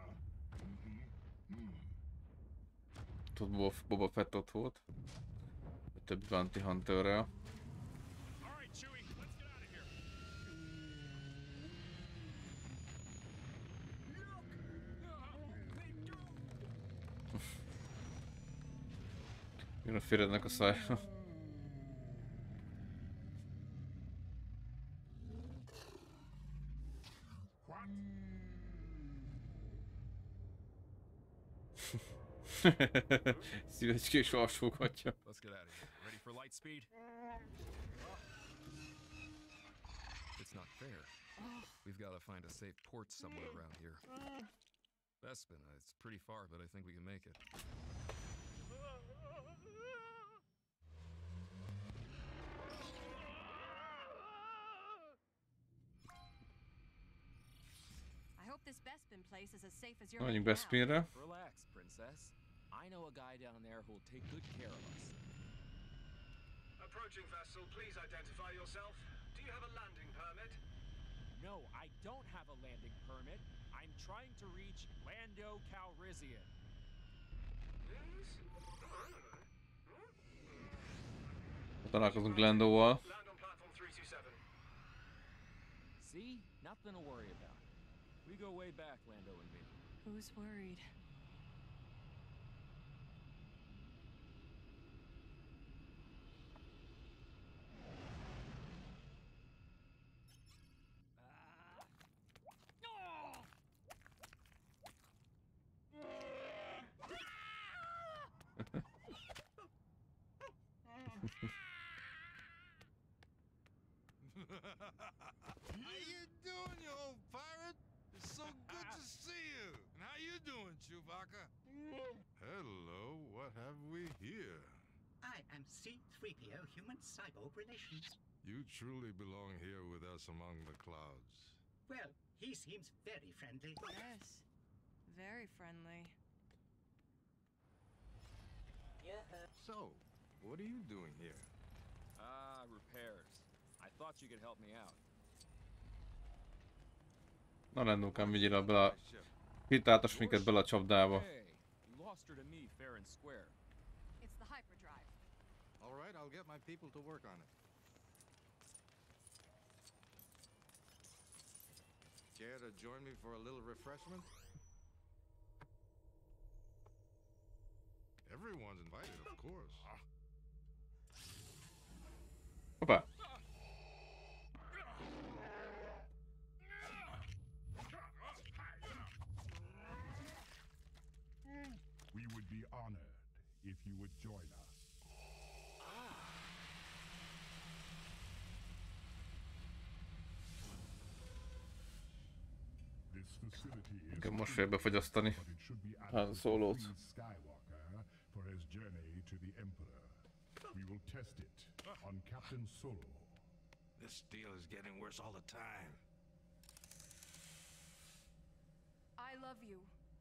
Ott Boba, Boba Fett ott volt. A többi Bounty Hunterrel. Jön a Férednek a szája. Szívecskés alsógatja. Let's get out of here. Ready for light speed? It's not fair. We've got to find a safe port somewhere around here. Bespin, it's pretty far, but I think we can make it. I hope this Bespin place is as safe as you're Menjünk making out. Bespinre. Relax, princess. I know a guy down there who'll take good care of us. Approaching vessel, please identify yourself. Do you have a landing permit? No, I don't have a landing permit. I'm trying to reach Lando Calrissian. Yes? Találkozunk Landoval. Land on platform three two seven. See? Nothing to worry about. We go way back, Lando and me. Who's worried? How you doing, you old pirate? It's so good to see you. And how you doing, Chewbacca? Hello, what have we here? I am C three P O Human Cyborg Relations. You truly belong here with us among the clouds. Well, he seems very friendly. Yes, very friendly. So, what are you doing here? Ah, repairs. I thought you could help me out. Na Landókám, vigyél bele a... Hitáltas minket bele a csapdába. Hey, you lost her to me fair and square. It's the hyperdrive. All right, I'll get my people to work on it. Care to join me for a little refreshment? Everyone's invited, of course. Hoppá! We would be honored if you would join us. Engem most fél befogyasztani Han Solót. For his journey to the Emperor. We will test it on Captain Solo. This deal is getting worse all the time. I love you.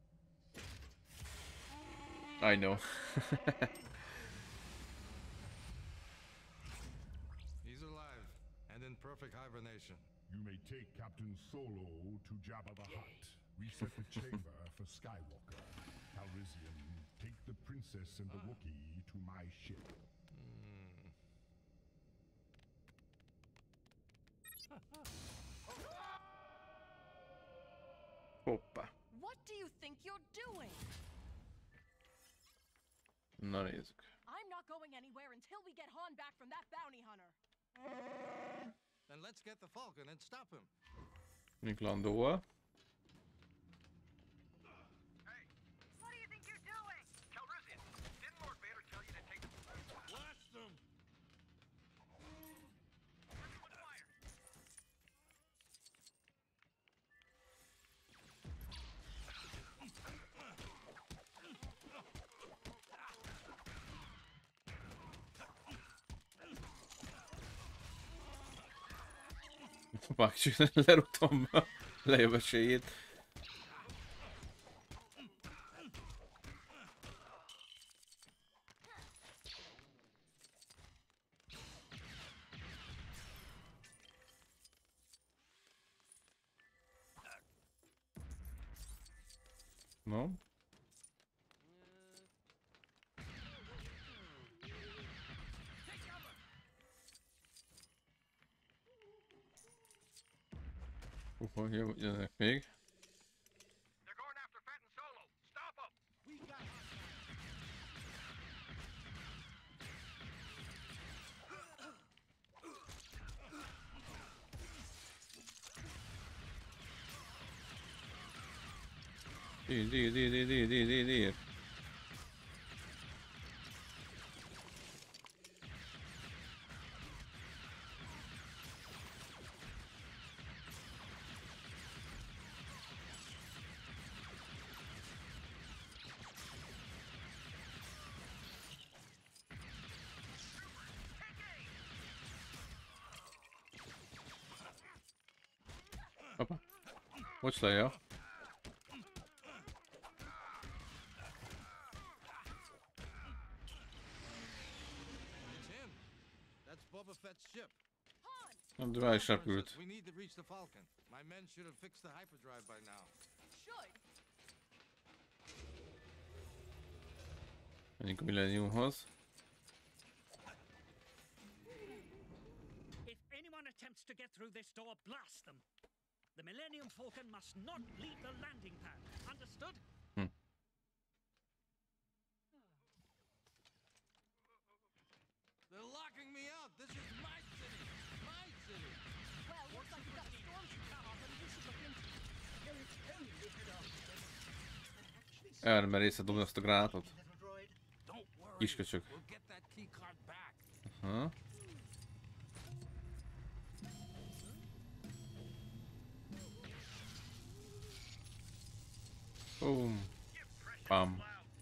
I know. He's alive and in perfect hibernation. You may take Captain Solo to Jabba the Hutt. Reset the chamber for Skywalker. Calrissian, take the princess and the Wookiee to my ship. Hmm. Hoppá. What do you think you're doing? Na nézzük. I'm not going anywhere until we get Han back from that bounty hunter. Then let's get the Falcon and stop him. Mink Landóval. What do you think you're doing? Calrissian, didn't Lord Vader tell you to take them? Blast them! Everyone fire! Bácsi, lerúgtam a lejöveséjét. No? Hova jönnek még? They're going after Fett and Solo. Stop them! We got Dír, dír, dír, dír, dír, dír, dír, dír. Hoppá. Bocs, Leia. It's him. That's Boba Fett's ship. Nem, de rá is repült. We need to reach the Falcon. My men should have fixed the hyperdrive by now. Should. Menjünk a Millenniumhoz. If anyone attempts to get through this door, blast them. The Millennium Falcon must not leave the landing pad. Understood? Hm. They're locking me out. This is my city. My city. Well, looks like you've got a storm to come off, and you should look into it. There is only a bit of... Elmerész dobni azt a gránátot? Kisköcsög. We'll get that key card back. Aha. Boom. Bam.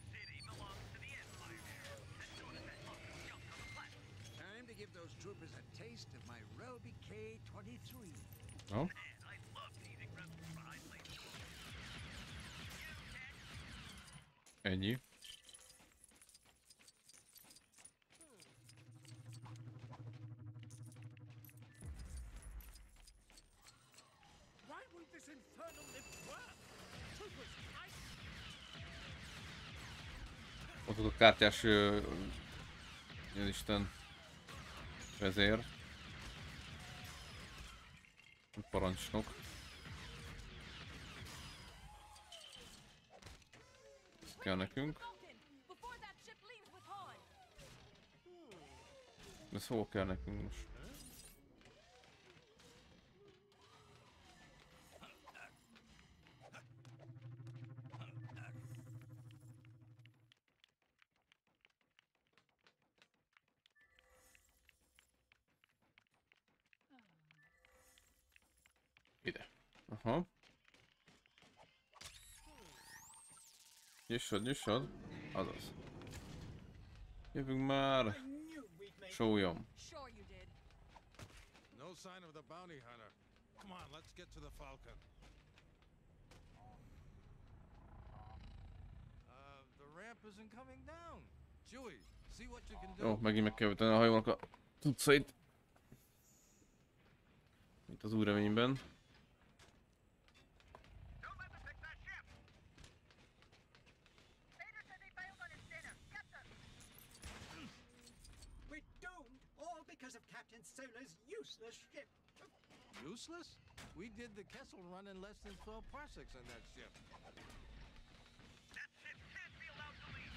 Time to give those troopers a taste of my Relby K twenty-three. No? Ennyi. Why won't this infernal lift work? Troopers, I... Ott a kártyás... Ilyen Isten... vezér. Parancsnok. Ez kell nekünk. Ez hol kell nekünk most? Ide. Aha. Nyissod, nyissod. Azaz. Jövünk már. Sólyom. No sign of the bounty hunter. Come on, let's get to the Falcon. Uh, the ramp isn't coming down. Chewie, see what you can do. Jó, megint meg kell üteni a hajónak a cuccait. Itt az új reményben. We're doomed, all because of Captain Solar's useless ship. Useless? We did the Kessel run in less than twelve parsecs on that ship. That ship can't be allowed to leave.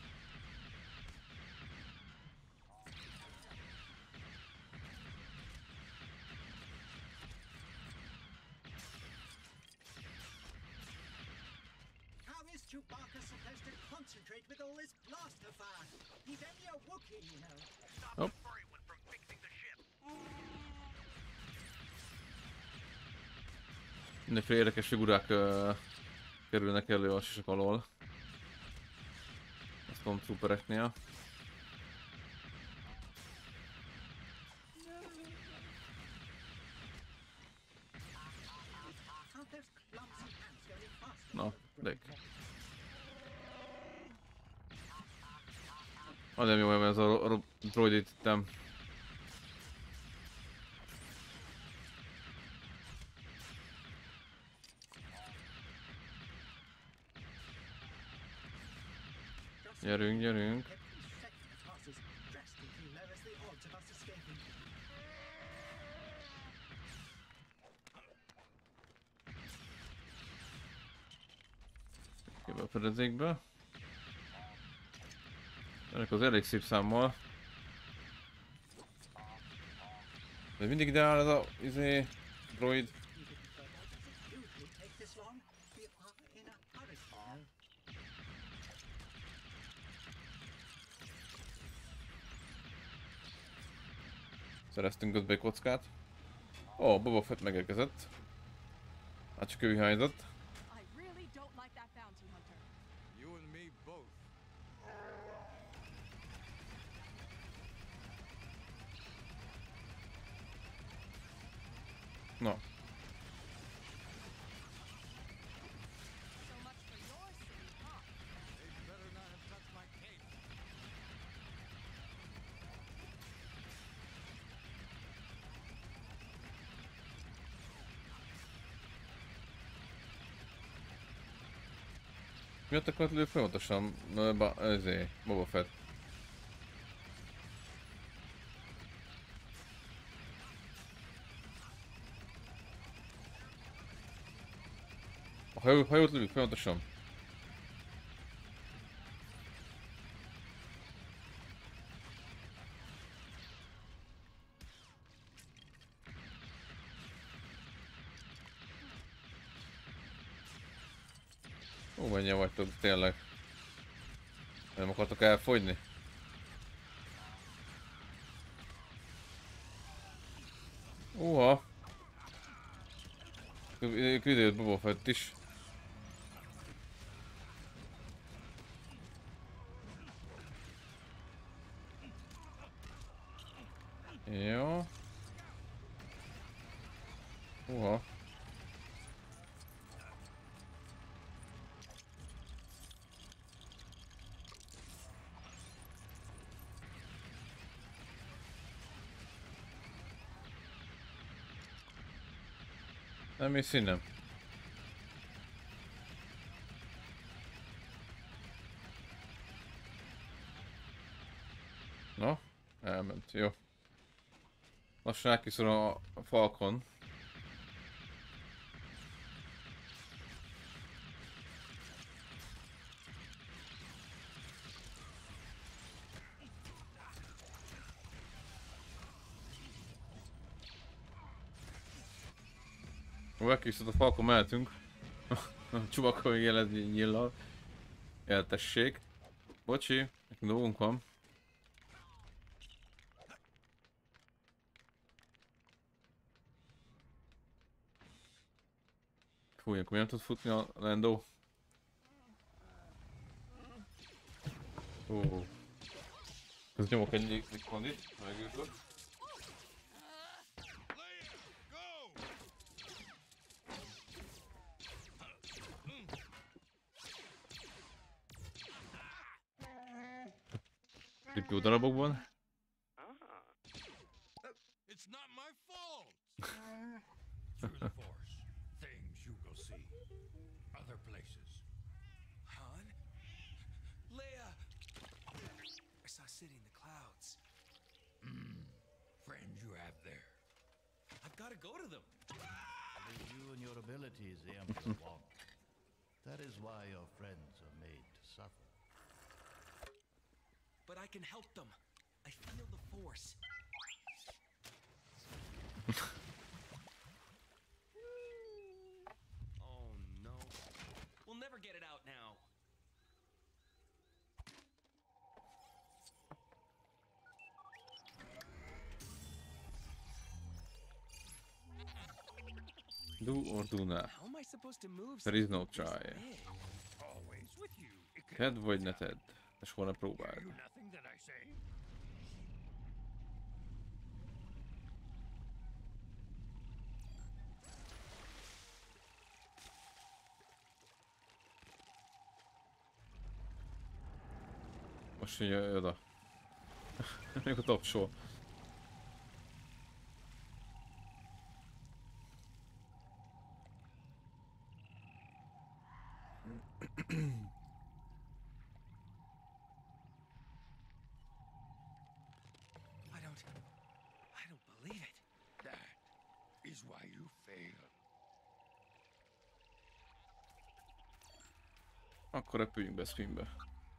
How is Chewbacca supposed to concentrate with all this blaster fire? He's only a Wookiee, you know. Stop Oh. the furry one from fixing the ship. Mindenféle érdekes figurák uh, kerülnek elő a sisak alól. A Stormtroopereknél. Aren't those clumsy ants going faster? Na, Dick. Az nem jó, mert ez a, a droidit ittem. Gyerünk, gyerünk. Every second that passes drastically lowers the odds of us escaping. Ki a fedezékbe. Ennek az elég szép számmal. De mindig ideál ez a izé, droid. Usually take this long. We are in a hurry, you know. Szereztünk közbe egy kockát. Ó, oh, Boba Fett megérkezett. Hát csak ő hiányzott. I really don't like that bounty hunter. You and me both. Na. So much for your city, huh? They better not have touched my cape. Miért akart lő folyamatosan uh, ba, ezé, Boba Fett? A hajó, hajót lövünk folyamatosan. Ó, mennyien vagytok tényleg. Nem akartok elfogyni? Uha! Küldött Boba Fett is. Jó. Uha. Nem is innen. Na, elment, jó. Lassan elkészül a Falcon. Ó, elkészült a Falcon, mehetünk. Chewbacca még jelez nyillal. Eltessék. Bocsi, nekünk dolgunk van. Fú, akkor nem tud futni a Lando. Ó. Ez nyomok egy kondit, megütök. Jó darabokban. It's not my fault. Through the force, things you will see. Other places. Han? Leia! I saw a city in the clouds. Hmm. Friends you have there. I've got to go to them. It is you and your abilities the Emperor wants. That is why your friends are made to suffer. But I can help them. I feel the force. Oh no. We'll never get it out now. Do or do not. How am I supposed to move? There is no try. Always with you. It can Tedd vagy ne tedd. De soha ne próbáld. do nothing that I say. Most így jöjj oda. Még a tapsol. I don't... I don't believe it. That is why you fail. Akkor repüljünk be Screambe.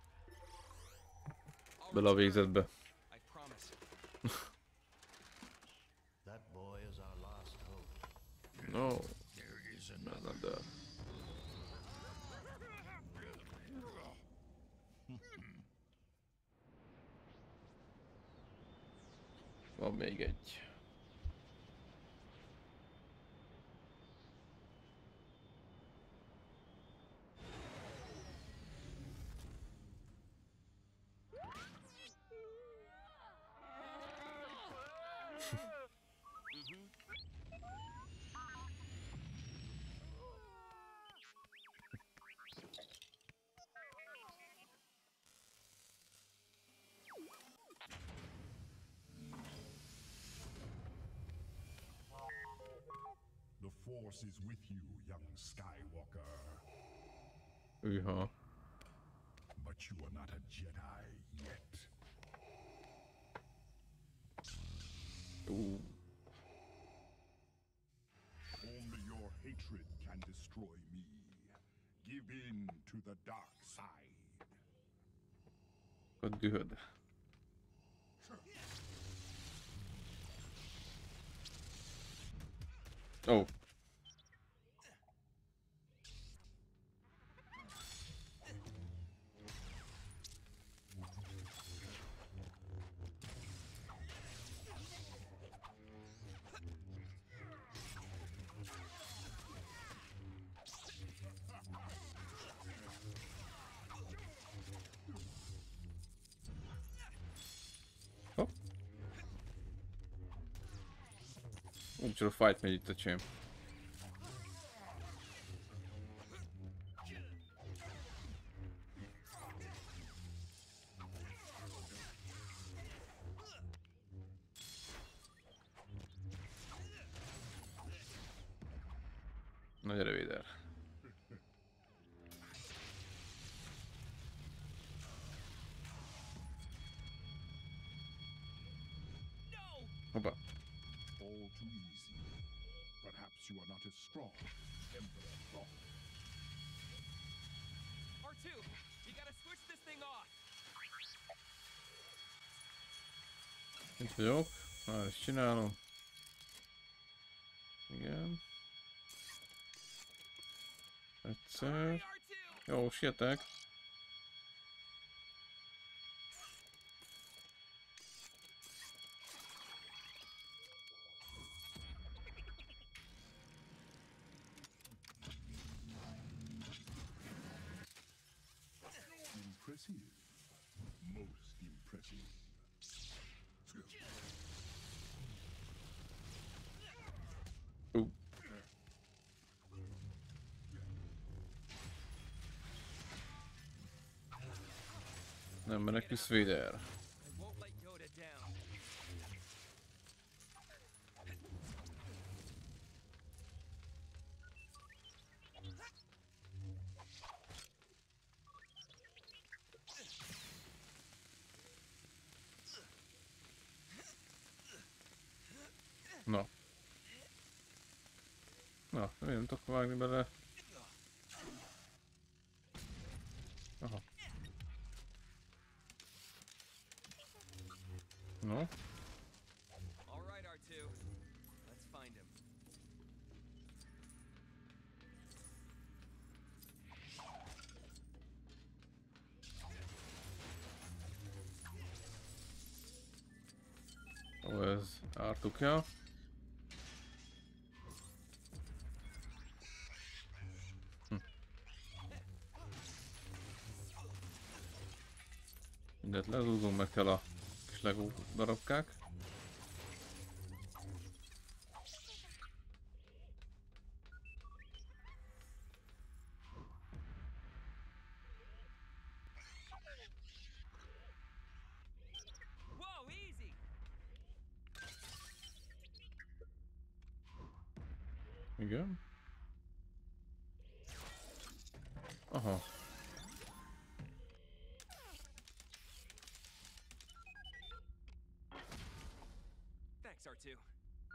Bele a végzetbe. I promise. That boy is our last hope. No. There is Another. another. Van még egy. The Force is with you, young Skywalker. Hűha. But you are not a Jedi yet. Ooh. Only your hatred can destroy me. Give in to the dark side. Ott dühöd. Ó. Oh. Hopp. Úgyhogy a fight megy itt, öcsém. Na gyere, Vader. Hoppa. All too easy. Perhaps you are not as strong as Emperor thought. R two, you gotta switch this thing off. Itt vagyok. Már is csinálom. Igen. Egyszer. Jó, sietek. Impressive. Uh. Nem menekülsz, Vader. I won't let Yoda down. Na. Na, nem tudok vágni bele. Aha. No. All right, R two. Let's find him. Ó, ez ártukja. Hm. Mindent lezúzunk, meg kell a kis legó darabkák. Whoa, easy. Igen. Aha. Thanks, R two.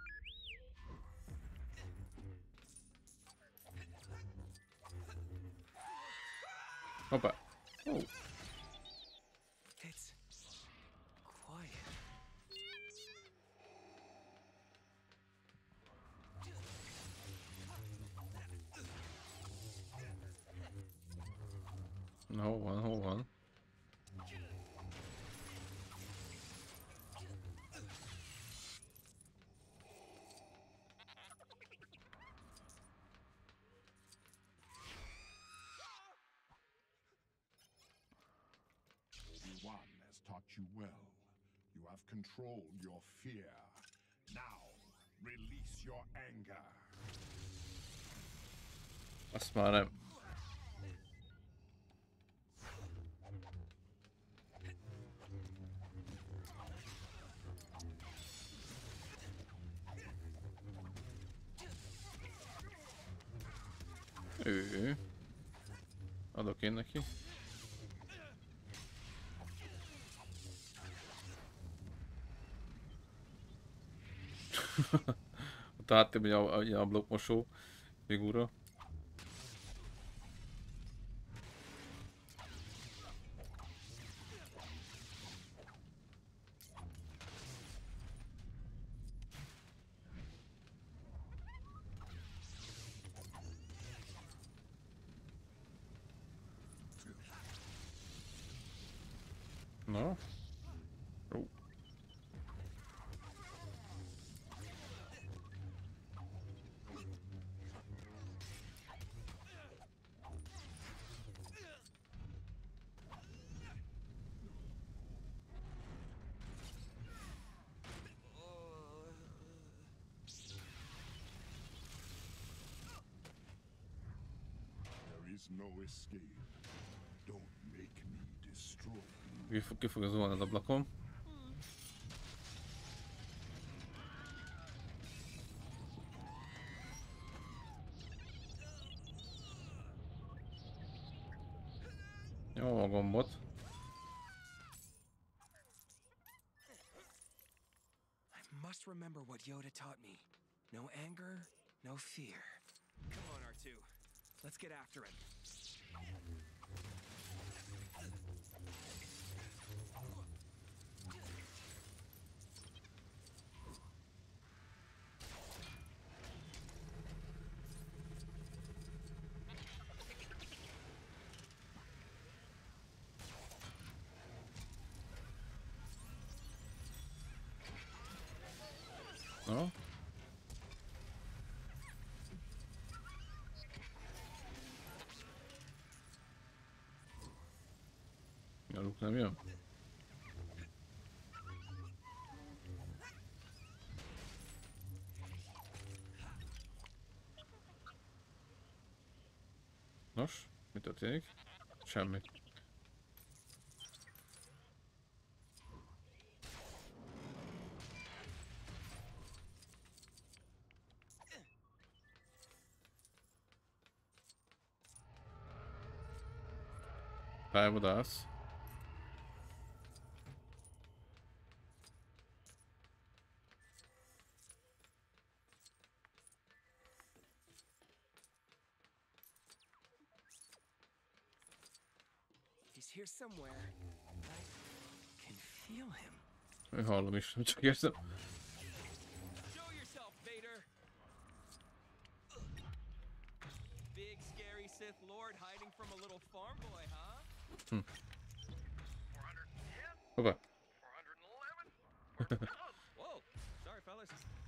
Hoppá. Ó. It's quiet. Na, hol van, hol van? Obi-Wan has taught you well. You have controlled your fear. Now, release your anger. Azt már nem. Ő. Adok én neki. Ott áttem egy a, a, a blokkmosó figura. Na? Ó. There is no escape. Don't make me destroy you. Ki fog, ki fog zuhanni az ablakon. Jó a gombot. I must remember what Yoda taught me. No anger, no fear. Come on, R two. Let's get after him. No. A Luke nem jön? Mi történik? Semmi. Pályavadász. He's here somewhere. I can feel him. Én hallom is, nem csak érzem. Show yourself, Vader. Big scary Sith Lord hiding from a little farm boy, huh? Hm. Hoppá. Whoa, sorry fellas.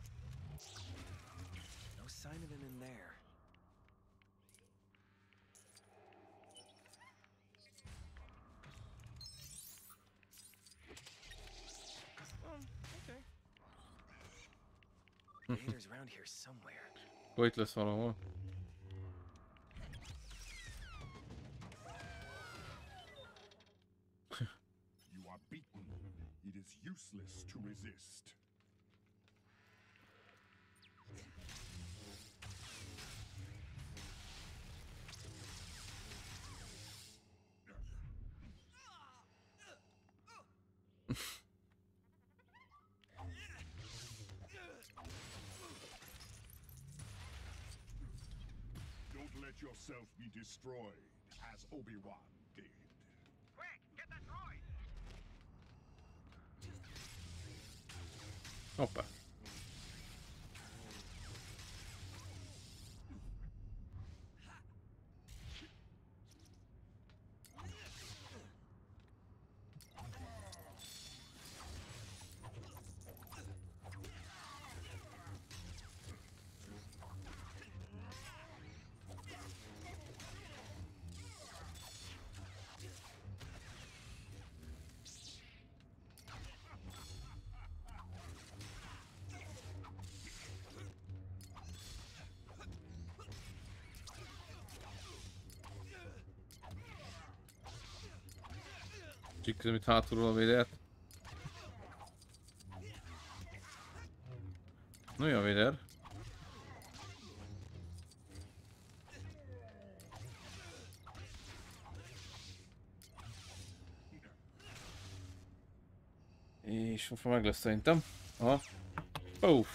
No sign of him in there. Um, okay. Vader's around here somewhere. Akkor itt lesz valahol. You are beaten. It is useless to resist. Don't let yourself be destroyed, as Obi-Wan did. Quick, get that droid! Hoppá. Csikközöm itt hátulról a Vadert. No jó a Vader. És most meg lesz szerintem. Aha. Uff.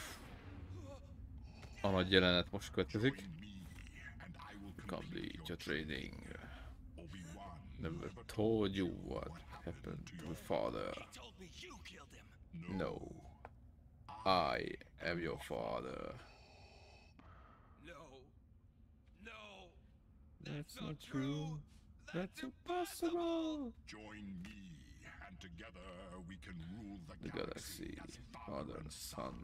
A nagy jelenet most következik. Complete your training. Never told you what happened to my father. No. I am your father. No. No. That's not true. That's impossible. Join me, and together we can rule the, The galaxy, father and son.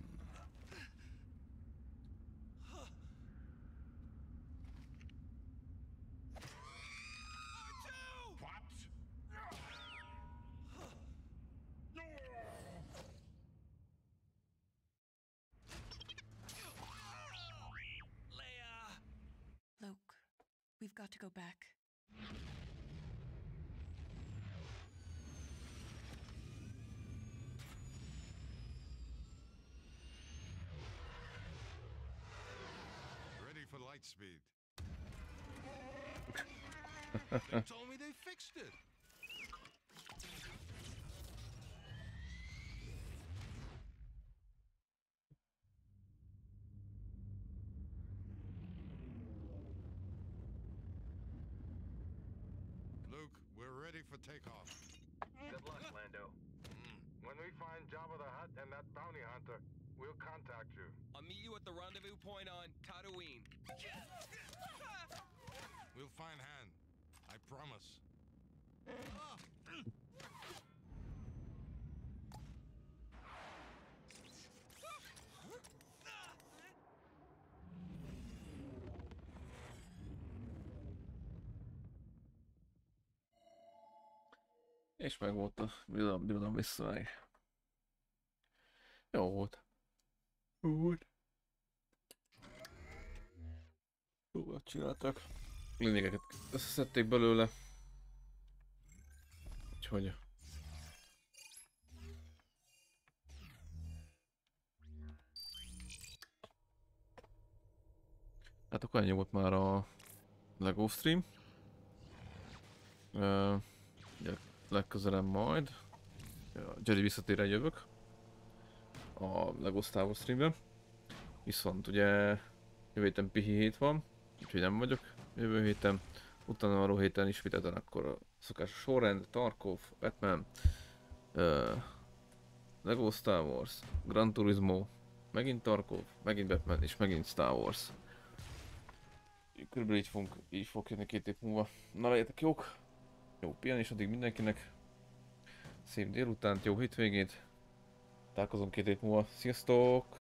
Luke, we've got to go back. Ready for light speed. They told me they fixed it. Luke, we're ready for takeoff. Good luck, Lando. When we find Jabba the Hutt and that bounty hunter, we'll contact you. I'll meet you at the rendezvous point on Tatooine. We'll find Han. I promise. És meg volt a birodalom, birodalom vissza meg. Jó volt. Jó volt. Jóval csináltak. lényegeket összeszedték belőle. Úgyhogy... Hát akkor ennyi volt már a LEGO stream. Uh, legközelebb majd. Jedi visszatérre jövök. A LEGO Star Wars streamben. Viszont ugye jövő héten pihi hét van, úgyhogy nem vagyok jövő héten. Utána arról héten ismételten akkor a szokásos sorrend, Tarkov, Batman, uh, LEGO Star Wars, Gran Turismo, megint Tarkov, megint Batman és megint Star Wars. Körülbelül így fogunk, így fog jönni két év múlva. Na legyetek jók! Jó pihenés addig mindenkinek. Szép délutánt, jó hétvégét. Találkozom két év múlva. Sziasztok!